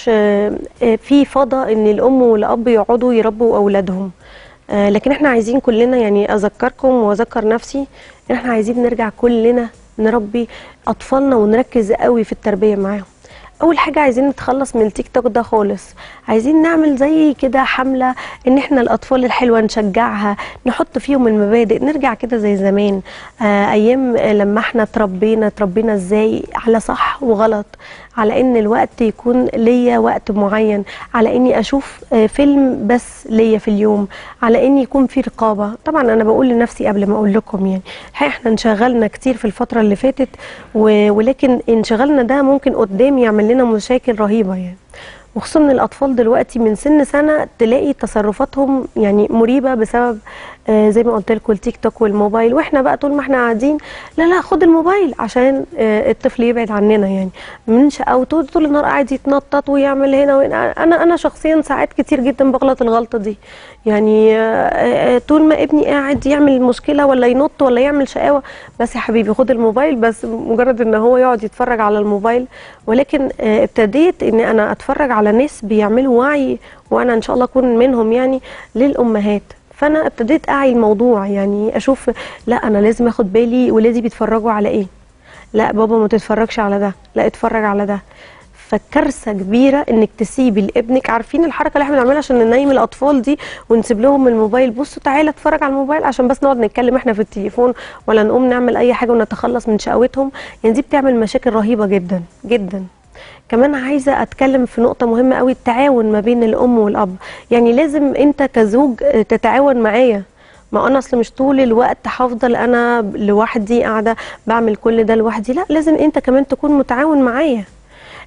في فضا ان الام والاب يقعدوا يربوا اولادهم. لكن احنا عايزين كلنا، يعني اذكركم واذكر نفسي، ان احنا عايزين نرجع كلنا نربي اطفالنا ونركز قوي في التربيه معاهم. اول حاجه عايزين نتخلص من التيك توك ده خالص، عايزين نعمل زي كده حمله ان احنا الاطفال الحلوه نشجعها، نحط فيهم المبادئ، نرجع كده زي زمان. آه ايام لما احنا تربينا تربينا ازاي على صح وغلط، على ان الوقت يكون ليا وقت معين، على اني اشوف آه فيلم بس ليا في اليوم، على ان يكون في رقابه. طبعا انا بقول لنفسي قبل ما اقول لكم، يعني الحقيقه احنا انشغلنا كتير في الفتره اللي فاتت، ولكن انشغلنا ده ممكن قدام يعمل لنا مشاكل رهيبه يعني. وخصوصا ان الاطفال دلوقتي من سن سنه تلاقي تصرفاتهم يعني مريبه بسبب آه زي ما قلت لكم التيك توك والموبايل. واحنا بقى طول ما احنا قاعدين لا لا خد الموبايل عشان آه الطفل يبعد عننا، يعني من شقاوته طول النهار قاعد يتنطط ويعمل هنا وهنا. انا انا شخصيا ساعات كتير جدا بغلط الغلطه دي، يعني آه طول ما ابني قاعد يعمل مشكله ولا ينط ولا يعمل شقاوه، بس يا حبيبي خد الموبايل، بس مجرد ان هو يقعد يتفرج على الموبايل. ولكن آه ابتديت ان انا اتفرج على ناس بيعملوا وعي، وانا ان شاء الله اكون منهم يعني للامهات. فانا ابتديت اعي الموضوع، يعني اشوف لا انا لازم اخد بالي ولادي بيتفرجوا على ايه. لا بابا ما تتفرجش على ده، لا اتفرج على ده. فكارثه كبيره انك تسيبي لابنك، عارفين الحركه اللي احنا بنعملها عشان ننيم الاطفال دي ونسيب لهم الموبايل، بصوا تعالى اتفرج على الموبايل عشان بس نقعد نتكلم احنا في التليفون ولا نقوم نعمل اي حاجه ونتخلص من شقاوتهم. يعني دي بتعمل مشاكل رهيبه جدا جدا. كمان عايزه اتكلم في نقطه مهمه قوي، التعاون ما بين الام والاب. يعني لازم انت كزوج تتعاون معايا، ما انا اصل مش طول الوقت هفضل انا لوحدي قاعده بعمل كل ده لوحدي، لا لازم انت كمان تكون متعاون معايا.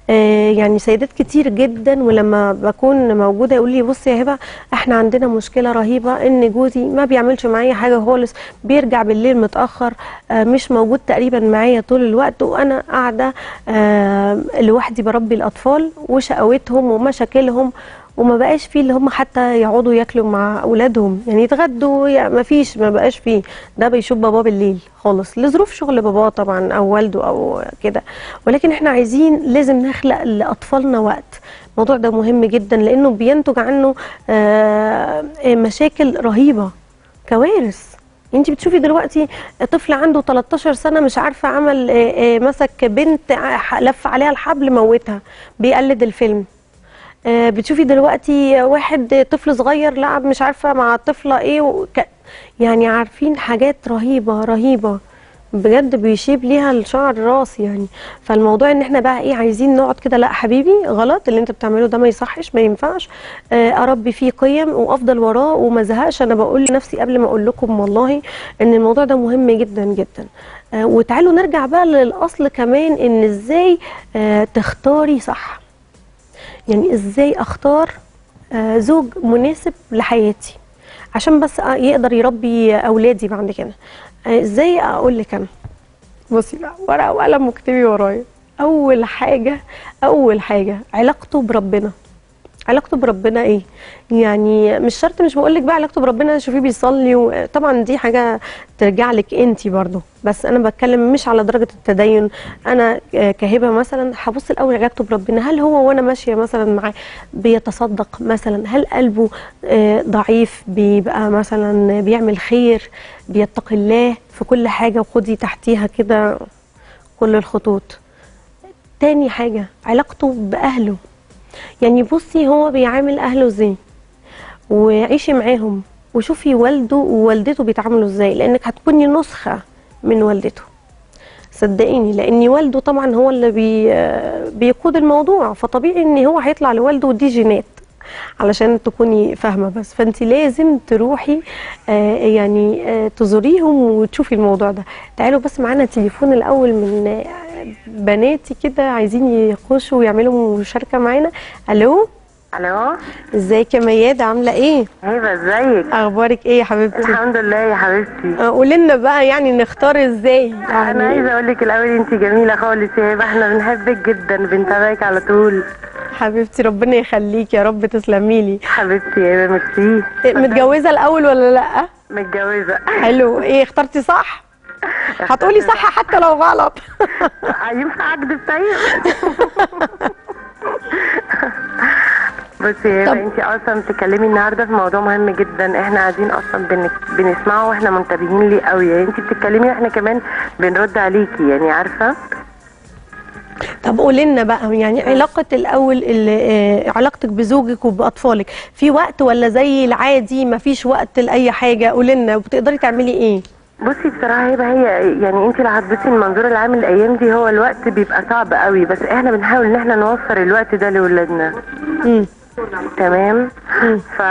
آه يعني سيدات كتير جدا ولما بكون موجوده يقول لي بصي يا هبه احنا عندنا مشكله رهيبه ان جوزي ما بيعملش معايا حاجه خالص، بيرجع بالليل متاخر، آه مش موجود تقريبا معايا طول الوقت، وانا قاعده آه لوحدي بربي الاطفال وشقاوتهم ومشاكلهم، وما بقاش فيه اللي هم حتى يقعدوا ياكلوا مع اولادهم، يعني يتغدوا يعني ما فيش، ما بقاش فيه، ده بيشوف باباه بالليل خالص لظروف شغل باباه طبعا او والده او كده. ولكن احنا عايزين لازم نخلق لاطفالنا وقت، الموضوع ده مهم جدا لانه بينتج عنه آه مشاكل رهيبه، كوارث. انت بتشوفي دلوقتي طفل عنده تلتاشر سنه مش عارفه عمل آه آه مسك بنت لف عليها الحبل موتها بيقلد الفيلم. آه بتشوفي دلوقتي واحد طفل صغير لعب مش عارفه مع طفله ايه وك... يعني عارفين حاجات رهيبه رهيبه بجد بيشيب ليها الشعر الراس يعني. فالموضوع ان احنا بقى ايه عايزين نقعد كده، لا حبيبي غلط اللي انت بتعمله ده، ما يصحش ما ينفعش، آه اربي فيه قيم وافضل وراه وما زهقش. انا بقول لنفسي قبل ما اقول لكم والله ان الموضوع ده مهم جدا جدا. آه وتعالوا نرجع بقى للاصل كمان، ان ازاي آه تختاري صح، يعني ازاي اختار آه زوج مناسب لحياتي عشان بس يقدر يربي اولادي بعد كده. آه ازاي اقول لك انا، بصي بقى ورقه وقلم واكتبي ورايا. اول حاجه اول حاجه علاقته بربنا. علاقته بربنا ايه؟ يعني مش شرط، مش بقول لك بقى علاقته بربنا شوفيه بيصلي، طبعا دي حاجه ترجع لك انت برضو، بس انا بتكلم مش على درجه التدين. انا كهبه مثلا هبص الاول علاقته بربنا، هل هو وانا ماشيه مثلا معاه بيتصدق مثلا؟ هل قلبه ضعيف بيبقى مثلا بيعمل خير، بيتقي الله في كل حاجه؟ وخدي تحتيها كده كل الخطوط. تاني حاجه علاقته باهله، يعني بصي هو بيعامل اهله ازاي وعيشي معاهم وشوفي والده ووالدته بيتعاملوا ازاي، لانك هتكوني نسخه من والدته صدقيني، لان والده طبعا هو اللي بي بيقود الموضوع، فطبيعي ان هو هيطلع لوالده ودي جينات علشان تكوني فاهمه. بس فانت لازم تروحي آه يعني آه تزوريهم وتشوفي الموضوع ده. تعالوا بس معانا تليفون الاول من آه بناتي كده عايزين يخشوا ويعملوا مشاركه معانا. الو الو، ازيك يا ميادة عامله ايه؟ هبه ازيك؟ اخبارك ايه يا حبيبتي؟ الحمد لله يا حبيبتي. قولي لنا بقى يعني نختار ازاي يعني. انا عايزه اقول لك الاول انت جميله خالص يا هبه، احنا بنحبك جدا بنتابعك على طول. حبيبتي ربنا يخليكي يا رب، تسلمي لي حبيبتي يا هبه. ميرسي. متجوزه الاول ولا لا؟ متجوزه. حلو. ايه اخترتي صح؟ هتقولي صح حتى لو غلط. ينفع اكدب طيب؟ بصي يا هبه، انت اصلا بتتكلمي النهارده في موضوع مهم جدا، احنا قاعدين اصلا بن... بنسمعه واحنا منتبهين ليه قوي، يعني انت بتتكلمي واحنا كمان بنرد عليكي، يعني عارفه. طب قولي لنا بقى يعني علاقه الاول اللي علاقتك بزوجك وباطفالك في وقت ولا زي العادي مفيش وقت لاي حاجه؟ قولي لنا بتقدري تعملي ايه؟ بصي بصراحه هي هي يعني انت لو هتبصي المنظور العام الايام دي هو الوقت بيبقى صعب قوي، بس احنا بنحاول ان احنا نوفر الوقت ده لاولادنا. امم تمام. ف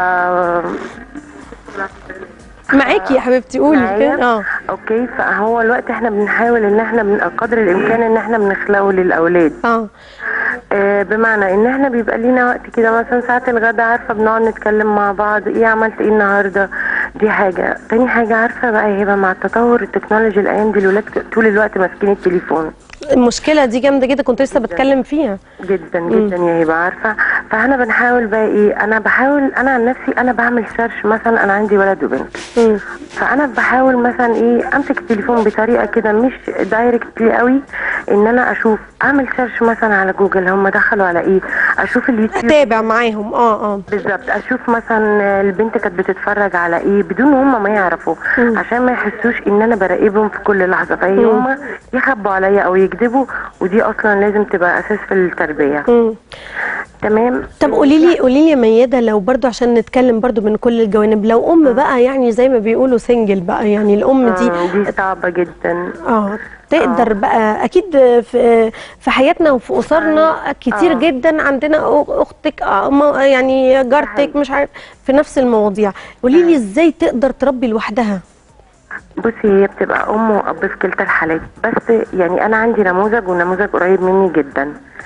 معاكي يا حبيبتي قولي كده. اه اوكي. فهو الوقت احنا بنحاول ان احنا من قدر الامكان ان احنا بنخلقه للاولاد. اه آه بمعنى ان احنا بيبقى لينا وقت كده مثلا ساعه الغدا، عارفه بنقعد نتكلم مع بعض، ايه عملت ايه النهارده، دي حاجه. تاني حاجه عارفه بقى هيبقى مع التطور التكنولوجي الايام دي الولاد طول الوقت ماسكين التليفون. المشكله دي جامده جدا، كنت لسه بتكلم فيها جدا جدا يا هبه. عارفه فاحنا بنحاول بقى ايه، انا بحاول انا عن نفسي انا بعمل سيرش، مثلا انا عندي ولد وبنت، مم. فانا بحاول مثلا ايه امسك التليفون بطريقه كده مش دايركتلي قوي، ان انا اشوف اعمل سيرش مثلا على جوجل هم دخلوا على ايه، اشوف اليوتيوب اتابع معاهم. اه اه بالظبط، اشوف مثلا البنت كانت بتتفرج على ايه بدون هم ما يعرفوا، مم. عشان ما يحسوش ان انا براقبهم في كل لحظه، فهي هم يخبوا عليا او يكذبوا، ودي اصلا لازم تبقى اساس في التربيه. مم. تمام. طب قولي لي قولي لي يا ميادة، لو برضو عشان نتكلم برضو من كل الجوانب، لو ام بقى يعني زي ما بيقولوا سنجل بقى، يعني الام دي دي صعبه جدا. اه تقدر آه. بقى اكيد في في حياتنا وفي اسرنا آه. كتير آه. جدا عندنا اختك آه يعني جارتك مش عارف في نفس المواضيع، قولي لي آه. ازاي تقدر تربي لوحدها؟ بصي هي بتبقى ام واب في كلتا الحالات، بس يعني انا عندي نموذج ونموذج قريب مني جدا.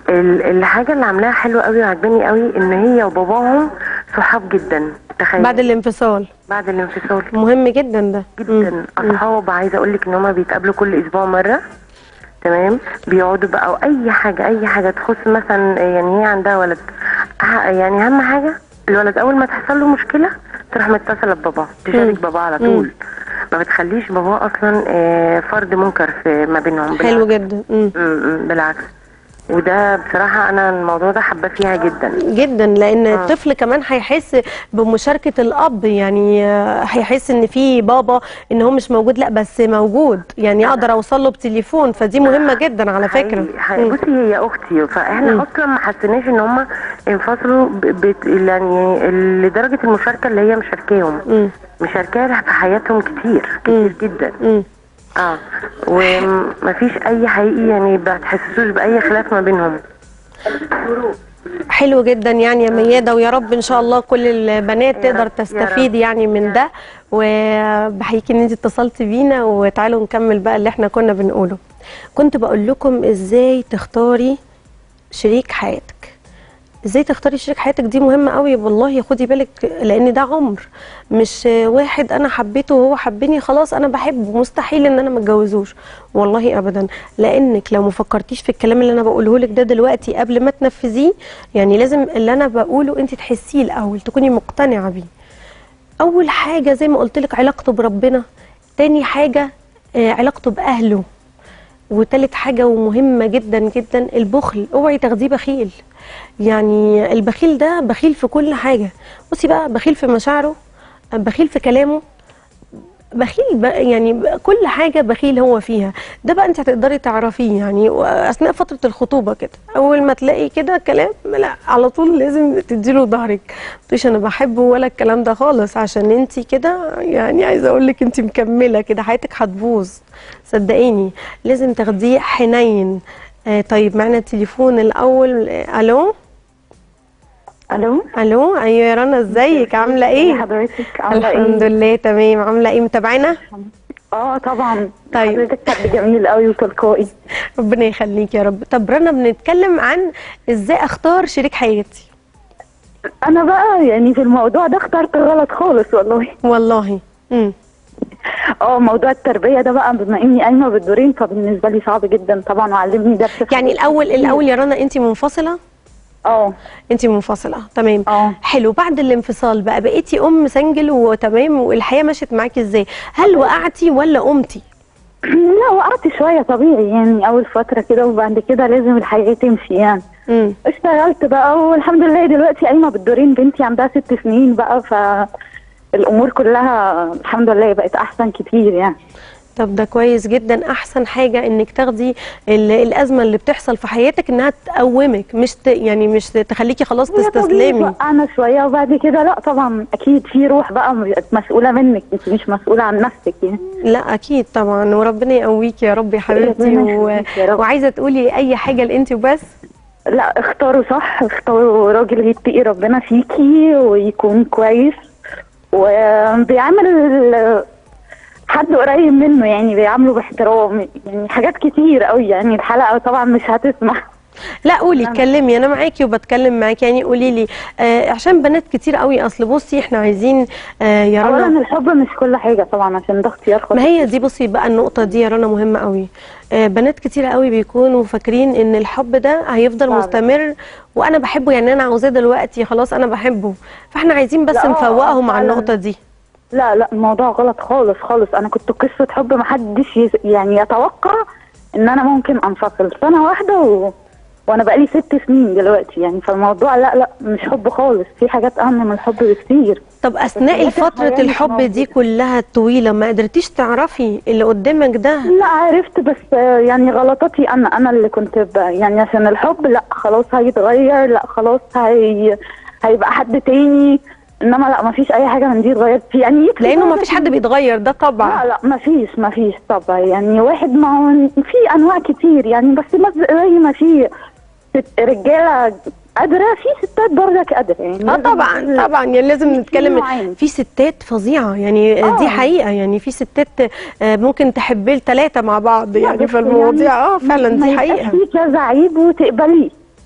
ال- الحاجه اللي عاملاها حلوه قوي وعجباني قوي ان هي وباباهم صحاب جدا. تخيل بعد الانفصال بعد الانفصال مهم جدا ده. جدا مم. اصحاب. عايزه اقول لك ان هما بيتقابلوا كل اسبوع مره، تمام، بيقعدوا بقى واي حاجه اي حاجه تخص مثلا، يعني هي عندها ولد، ه- يعني اهم حاجه الولد اول ما تحصل له مشكله تروح متصله بباباه، تشارك باباه على طول، ما بتخليش باباه اصلا آه، فرد منكر في ما بينهم. حلو بالعكس. جدا. مم. م- م، بالعكس. وده بصراحه انا الموضوع ده حابه فيها جدا جدا، لان آه. الطفل كمان هيحس بمشاركه الاب، يعني آه، هيحس ان في بابا، ان هو مش موجود لا بس موجود، يعني اقدر اوصل له بتليفون، فدي مهمه جدا على فكره. حقيقي- حقيقي. بصي هي اختي، فاحنا مم. اصلا ما حسيناش ان هم انفصلوا ب... ب... يعني لدرجه المشاركه اللي هي مشاركاهم مم. مشاركاها في حياتهم كتير مم. كتير جدا. مم. اه ومفيش اي حقيقي يعني ما تحسسوش باي خلاف ما بينهم. حلو جدا يعني يا ميادة، ويا رب ان شاء الله كل البنات يا تقدر رب، يا تستفيد رب. يعني من ده. وبحييكي ان انت اتصلتي بينا، وتعالوا نكمل بقى اللي احنا كنا بنقوله. كنت بقول لكم ازاي تختاري شريك حياتك. ازاي تختاري شريك حياتك دي مهمه قوي والله، خدي بالك، لان ده عمر، مش واحد انا حبيته وهو حبني خلاص انا بحبه مستحيل ان انا ما اتجوزوش، والله ابدا. لانك لو ما فكرتيش في الكلام اللي انا بقوله لك ده دلوقتي قبل ما تنفذيه، يعني لازم اللي انا بقوله انت تحسيه الاول، تكوني مقتنعه بيه. اول حاجه زي ما قلت لك علاقته بربنا، تاني حاجه آه، علاقته باهله، وتالت حاجة ومهمة جدا جدا البخل. اوعي تاخديه بخيل، يعني البخيل ده بخيل في كل حاجة. بصي بقى، بخيل في مشاعره، بخيل في كلامه، بخيل ب... يعني ب- كل حاجة بخيل هو فيها. ده بقى انت هتقدري تعرفيه يعني اثناء فترة الخطوبة كده، اول ما تلاقي كده كلام لا على طول لازم تديله ظهرك، مش انا بحبه ولا الكلام ده خالص، عشان انت كده يعني عايزة اقول لك انت مكملة كده حياتك هتبوظ، صدقيني. لازم تاخديه حنين. آه طيب معنا التليفون الاول. آه الو الو. الو ايوه يا رنا، ازيك عامله ايه؟ حضرتك عامله ايه؟ الحمد لله تمام. عامله ايه، متابعانا؟ اه طبعا. طيب. حضرتك حد جميل قوي وتلقائي. ربنا يخليك يا رب. طب رنا، بنتكلم عن ازاي اختار شريك حياتي. انا بقى يعني في الموضوع ده اخترت غلط خالص والله. والله امم اه موضوع التربيه ده بقى بما اني قايمه بالدورين فبالنسبه لي صعب جدا طبعا، وعلمني درس. يعني الاول الاول يا رنا انت منفصله؟ اه انت منفصله تمام. اه حلو. بعد الانفصال بقى بقيتي ام سنجل وتمام، والحياه مشيت معاكي ازاي؟ هل وقعتي ولا قمتي؟ لا وقعت شويه طبيعي يعني اول فتره كده، وبعد كده لازم الحياه تمشي يعني. امم اشتغلت بقى والحمد لله دلوقتي قايمه بالدورين، بنتي عندها ست سنين بقى، فالامور كلها الحمد لله بقت احسن كتير يعني. طب ده كويس جدا. احسن حاجه انك تاخدي ال- الازمه اللي بتحصل في حياتك انها تقومك، مش ت... يعني مش تخليكي خلاص هي طبيعي تستسلمي. وقعنا شويه وبعد كده لا طبعا اكيد في روح بقى مسؤوله منك، انت مش مسؤوله عن نفسك يعني. لا اكيد طبعا، وربنا يقويكي يا رب يا حبيبتي. ربنا و... يخليك يا رب. وعايزه تقولي اي حاجه لانت وبس؟ لا اختاروا صح، اختاروا راجل يتقي ربنا فيكي ويكون كويس وبيعمل حد قريب منه، يعني بيعامله باحترام، يعني حاجات كتير قوي يعني الحلقه طبعا مش هتسمح. لا قولي، اتكلمي، انا معاكي وبتكلم معاكي، يعني قولي لي آه عشان بنات كتير قوي. اصل بصي احنا عايزين آه يا رنا، اولا الحب مش كل حاجه طبعا عشان ده اختيار خاص. ما هي دي بصي بقى النقطه دي يا رنا مهمه قوي. آه بنات كتير قوي بيكونوا فاكرين ان الحب ده هيفضل فعلا. مستمر، وانا بحبه يعني انا عاوزاه دلوقتي خلاص انا بحبه، فاحنا عايزين بس لا، نفوقهم على فعلا. النقطه دي. لا لا الموضوع غلط خالص خالص. انا كنت قصه حب محدش يز- يعني يتوقع ان انا ممكن انفصل سنه واحده و... وانا بقالي ست سنين دلوقتي يعني، فالموضوع لا لا مش حب خالص، في حاجات اهم من الحب بكتير. طب اثناء بس هي فتره الحياة مش الحب دي موجودة. كلها الطويله ما قدرتيش تعرفي اللي قدامك ده؟ لا عرفت بس آه، يعني غلطاتي انا انا اللي كنت ب... يعني عشان الحب لا خلاص هيتغير، لا خلاص هي... هيبقى حد تاني، انما لا ما فيش اي حاجه من دي اتغيرت في يعني يكفي لانه ما بقى- فيش حد بيتغير ده طبعا. لا لا ما فيش ما فيش طبعا يعني واحد، ما هو في انواع كتير يعني، بس ما زي ما في ست- رجاله قادره في ستات برضك قادره يعني. اه لازم طبعا نقول- طبعا، يعني لازم في نتكلم. نوعين. في ستات فظيعه يعني آه. دي آه. حقيقه، يعني في ستات آه ممكن تحب الثلاثه مع بعض لا، يعني بس في المواضيع. يعني اه فعلا ما دي يبقاش حقيقه. في كذا عيب وتقبليه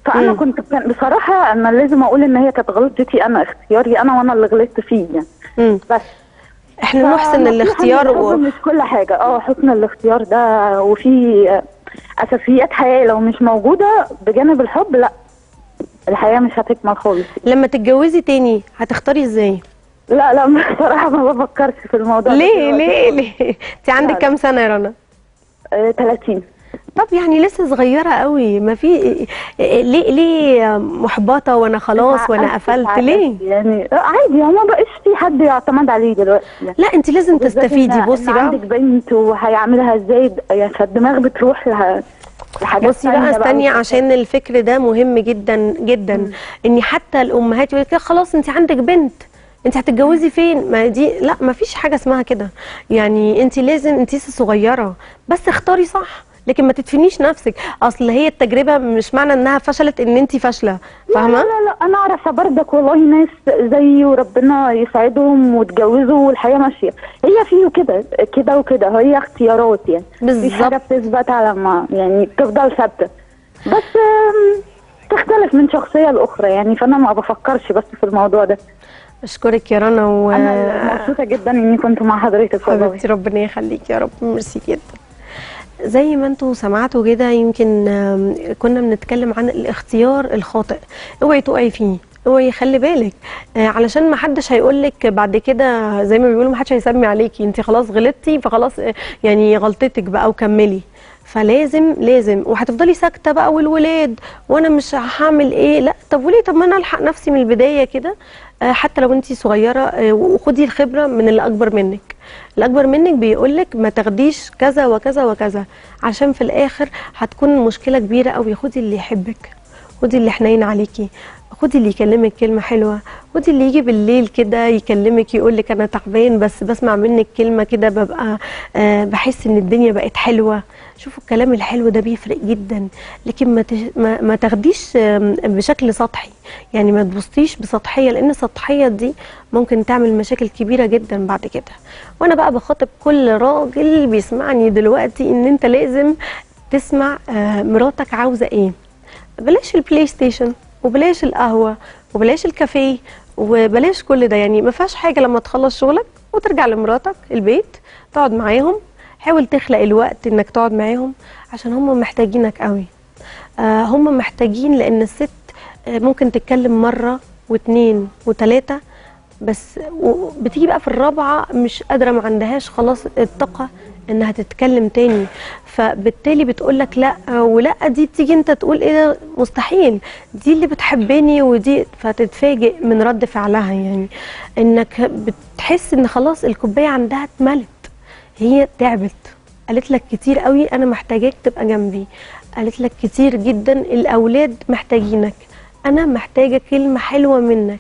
فانا مم. كنت كان بصراحه انا لازم اقول ان هي كانت غلطتي انا، اختياري انا وانا اللي غلطت فيه يعني. مم. بس احنا نحسن فنصيحة الاختيار إن الحب و... مش كل حاجه، اه حسن الاختيار ده، وفي اساسيات حياه لو مش موجوده بجانب الحب لا الحياه مش هتكمل خالص. لما تتجوزي تاني هتختاري ازاي؟ لا لا بصراحه ما بفكرش في الموضوع ده ليه دلوقتي ليه خالص. ليه انت عندك لا. كام سنه يا رنا؟ آه ثلاثين. طب يعني لسه صغيره قوي، ما في ليه ليه محبطه وانا خلاص وانا اتعقدت- قفلت اتعقدت ليه؟ يعني آه، عادي، هو ما بقاش في حد يعتمد عليه دلوقتي يعني. لا انت لازم بالذات تستفيدي. إن- بصي إن بقى، عندك بنت وهيعملها ازاي يعني، فالدماغ بتروح لها لحاجات بصي بقى تانية استني وكده. عشان الفكر ده مهم جدا جدا. مم. ان حتى الامهات يقول لك خلاص انت عندك بنت انت هتتجوزي فين؟ ما دي لا، ما فيش حاجه اسمها كده. يعني انت لازم، انت لسه صغيره بس اختاري صح، لكن ما تدفنيش نفسك. اصل هي التجربه مش معنى انها فشلت ان انت فاشله، لا فاهمه؟ لا لا انا اعرف بردك والله ناس زيي وربنا يسعدهم واتجوزوا والحياه ماشيه. هي فيه كده كده وكده، هي اختيارات يعني. مفيش بالظبط. حاجه بتثبت على ما يعني بتفضل ثابته، بس آم، تختلف من شخصيه لاخرى يعني. فانا ما بفكرش بس في الموضوع ده. اشكرك يا رنا و انا مبسوطه جدا اني كنت مع حضرتك والله. حبيبتي ربنا يخليك يا رب، ميرسي جدا. زي ما انتوا سمعتوا كده، يمكن آم، كنا بنتكلم عن الاختيار الخاطئ. اوعي تقعي فيه، اوعي خلي بالك، آه، علشان ما حدش هيقول لك بعد كده زي ما بيقولوا، ما حدش هيسمي عليكي انت خلاص غلطتي فخلاص آه، يعني غلطتك بقى وكملي. فلازم لازم، وهتفضلي ساكته بقى والولاد وانا مش هعمل ايه. لا طب وليه؟ طب ما انا الحق نفسي من البدايه كده. آه، حتى لو انت صغيره، آه، وخدي الخبره من اللي اكبر منك. الاكبر منك بيقولك ما تاخديش كذا وكذا وكذا، عشان في الاخر هتكون مشكله كبيره قوي. خدي اللي يحبك، خدي اللي حنين عليكي، خدي اللي يكلمك كلمه حلوه، خدي اللي يجي بالليل كده يكلمك يقولك انا تعبان بس بسمع منك كلمه كده ببقى آه بحس ان الدنيا بقت حلوه. شوفوا الكلام الحلو ده بيفرق جدا. لكن ما تش- ما, ما تاخديش آم، بشكل سطحي، يعني ما تبصيش بسطحيه، لان السطحيه دي ممكن تعمل مشاكل كبيره جدا بعد كده. وانا بقى بخاطب كل راجل بيسمعني دلوقتي ان انت لازم تسمع آه، مراتك عاوزه ايه. بلاش البلاي ستيشن وبلاش القهوه وبلاش الكافيه وبلاش كل ده. يعني ما فيهاش حاجه لما تخلص شغلك وترجع لمراتك البيت تقعد معاهم. حاول تخلق الوقت انك تقعد معاهم، عشان هم محتاجينك قوي. آه هم محتاجين، لان الست آه ممكن تتكلم مره واتنين وتلاته بس، و- بتيجي بقى في الرابعه مش قادره، ما عندهاش خلاص الطاقه انها تتكلم تاني. فبالتالي بتقولك لا، ولا دي بتيجي انت تقول ايه ده مستحيل، دي اللي بتحبني ودي، فتتفاجئ من رد فعلها. يعني انك بتحس ان خلاص الكوبايه عندها اتملت، هي تعبت. قالت لك كتير قوي انا محتاجاك تبقى جنبي، قالت لك كتير جدا الاولاد محتاجينك، انا محتاجه كلمه حلوه منك.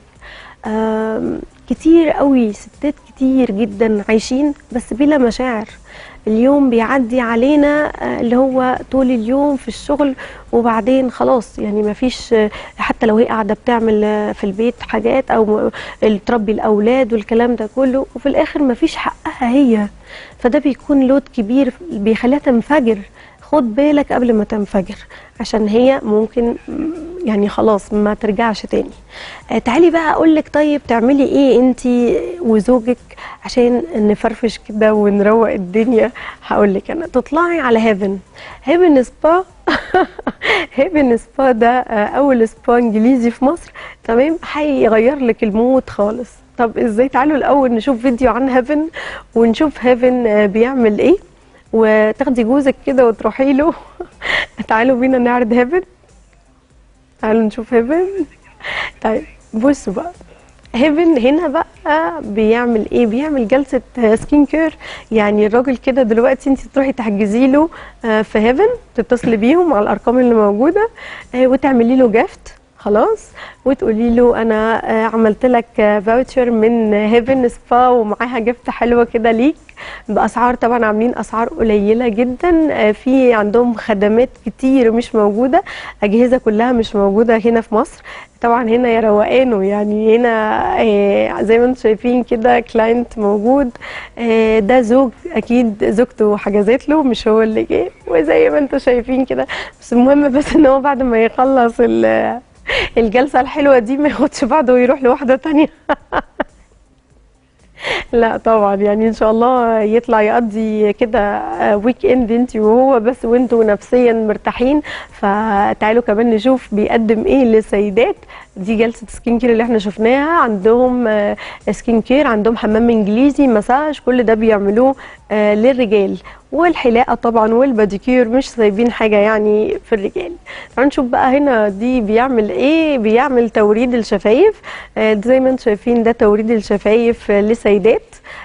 آم، كتير قوي ستات كتير جدا عايشين بس بلا مشاعر. اليوم بيعدي علينا آه، اللي هو طول اليوم في الشغل، وبعدين خلاص يعني ما فيش، آه، حتى لو هي قاعده بتعمل آه، في البيت حاجات او م- تربي الاولاد والكلام ده كله، وفي الاخر ما فيش حقها هي. فده بيكون لود كبير بيخليها تنفجر. خد بالك قبل ما تنفجر، عشان هي ممكن م، يعني خلاص ما ترجعش تاني. آه تعالي بقى اقولك، طيب تعملي ايه انتي وزوجك عشان نفرفش كده ونروق الدنيا؟ هقولك انا، تطلعي على هيفن. هيفن سبا هيفن سبا ده آه، اول سبا انجليزي في مصر، تمام؟ هيغير لك المود خالص. طب ازاي؟ تعالوا الاول نشوف فيديو عن هيفن ونشوف هيفن آه، بيعمل ايه، وتاخدي جوزك كده وتروحي له. تعالوا بينا نعرض هيفن، تعالوا نشوف هيفن. طيب بصوا بقى، هيفن هنا بقى بيعمل ايه؟ بيعمل جلسه سكين كير. يعني الراجل كده دلوقتي انت تروحي تحجزي له آه، في هيفن، تتصلي بيهم على الارقام اللي موجوده آه، وتعملي له جافت. خلاص، وتقولي له انا آه، عملت لك فاوتشر من هيفن سبا ومعاها جفت حلوه كده ليك باسعار، طبعا عاملين اسعار قليله جدا. آه، في عندهم خدمات كتير مش موجوده، اجهزه كلها مش موجوده هنا في مصر. طبعا هنا يا روقانه، يعني هنا آه، زي ما انتم شايفين كده كلاينت موجود، آه، ده زوج اكيد زوجته حجزت له مش هو اللي جه، وزي ما انتم شايفين كده. بس المهم بس ان هو بعد ما يخلص ال- الجلسه الحلوه دي ما ياخدش بعضه ويروح لواحده تانية. لا طبعا، يعني ان شاء الله يطلع يقضي كده ويك اند انت وهو بس، وانتوا نفسيا مرتاحين. فتعالوا كمان نشوف بيقدم ايه للسيدات. دي جلسه سكين كير اللي احنا شفناها، عندهم آه، سكين كير، عندهم حمام انجليزي، مساج، كل ده بيعملوه آه، للرجال، والحلاقه طبعا والباديكير، مش سايبين حاجه يعني في الرجال. تعالوا نشوف بقى هنا دي بيعمل ايه. بيعمل توريد الشفايف، آه، زي ما انتم شايفين ده توريد الشفايف آه، لسيدات.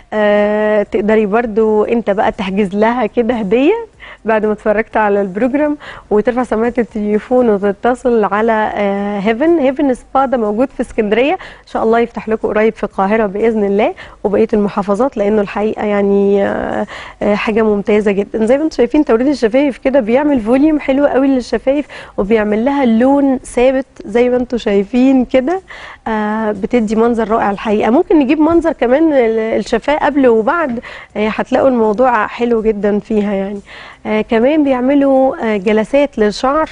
آه، تقدري برضو انت بقى تحجز لها كده هديه بعد ما اتفرجت على البروجرام، وترفع سماعه التليفون وتتصل على آه، هيفن هيفن سبا. ده موجود في اسكندريه، ان شاء الله يفتح لكم قريب في القاهره باذن الله وبقيه المحافظات، لانه الحقيقه يعني آه، آه، حاجه ممتازه جدا. زي ما انتم شايفين توريد الشفايف كده بيعمل فوليوم حلو قوي للشفايف، وبيعمل لها لون ثابت زي ما انتم شايفين كده. آه، بتدي منظر رائع الحقيقه. ممكن نجيب منظر كمان الشفاه قبل وبعد، آه، هتلاقوا الموضوع حلو جدا فيها يعني. آه كمان بيعملوا آه جلسات للشعر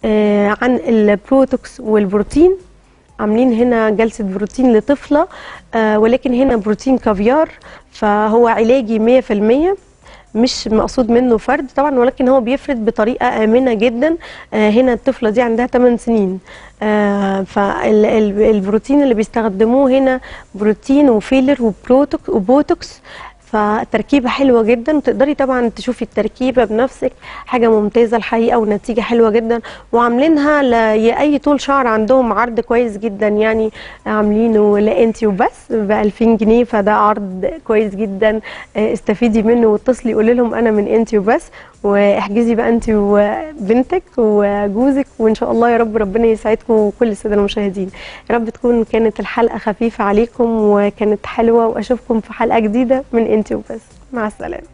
آه عن البروتوكس والبروتين. عاملين هنا جلسة بروتين لطفلة، آه ولكن هنا بروتين كافيار، فهو علاجي مية في المية، مش مقصود منه فرد طبعا، ولكن هو بيفرد بطريقة آمنة جدا. آه هنا الطفلة دي عندها ثماني سنين، آه فالبروتين اللي بيستخدموه هنا بروتين وفيلر وبروتوكس وبوتوكس، فتركيبه حلوه جدا. وتقدري طبعا تشوفي التركيبه بنفسك، حاجه ممتازه الحقيقه ونتيجه حلوه جدا. وعاملينها لاي طول شعر، عندهم عرض كويس جدا يعني، عاملينه لانتي وبس ب ألفين جنيه، فده عرض كويس جدا. استفيدي منه واتصلي قولي لهم انا من انتي وبس، واحجزي بقى انت وبنتك وجوزك، وان شاء الله يا رب ربنا يسعدكم وكل الساده المشاهدين. يا رب تكون كانت الحلقه خفيفه عليكم وكانت حلوه، واشوفكم في حلقه جديده من انتي وبس. مع السلامه.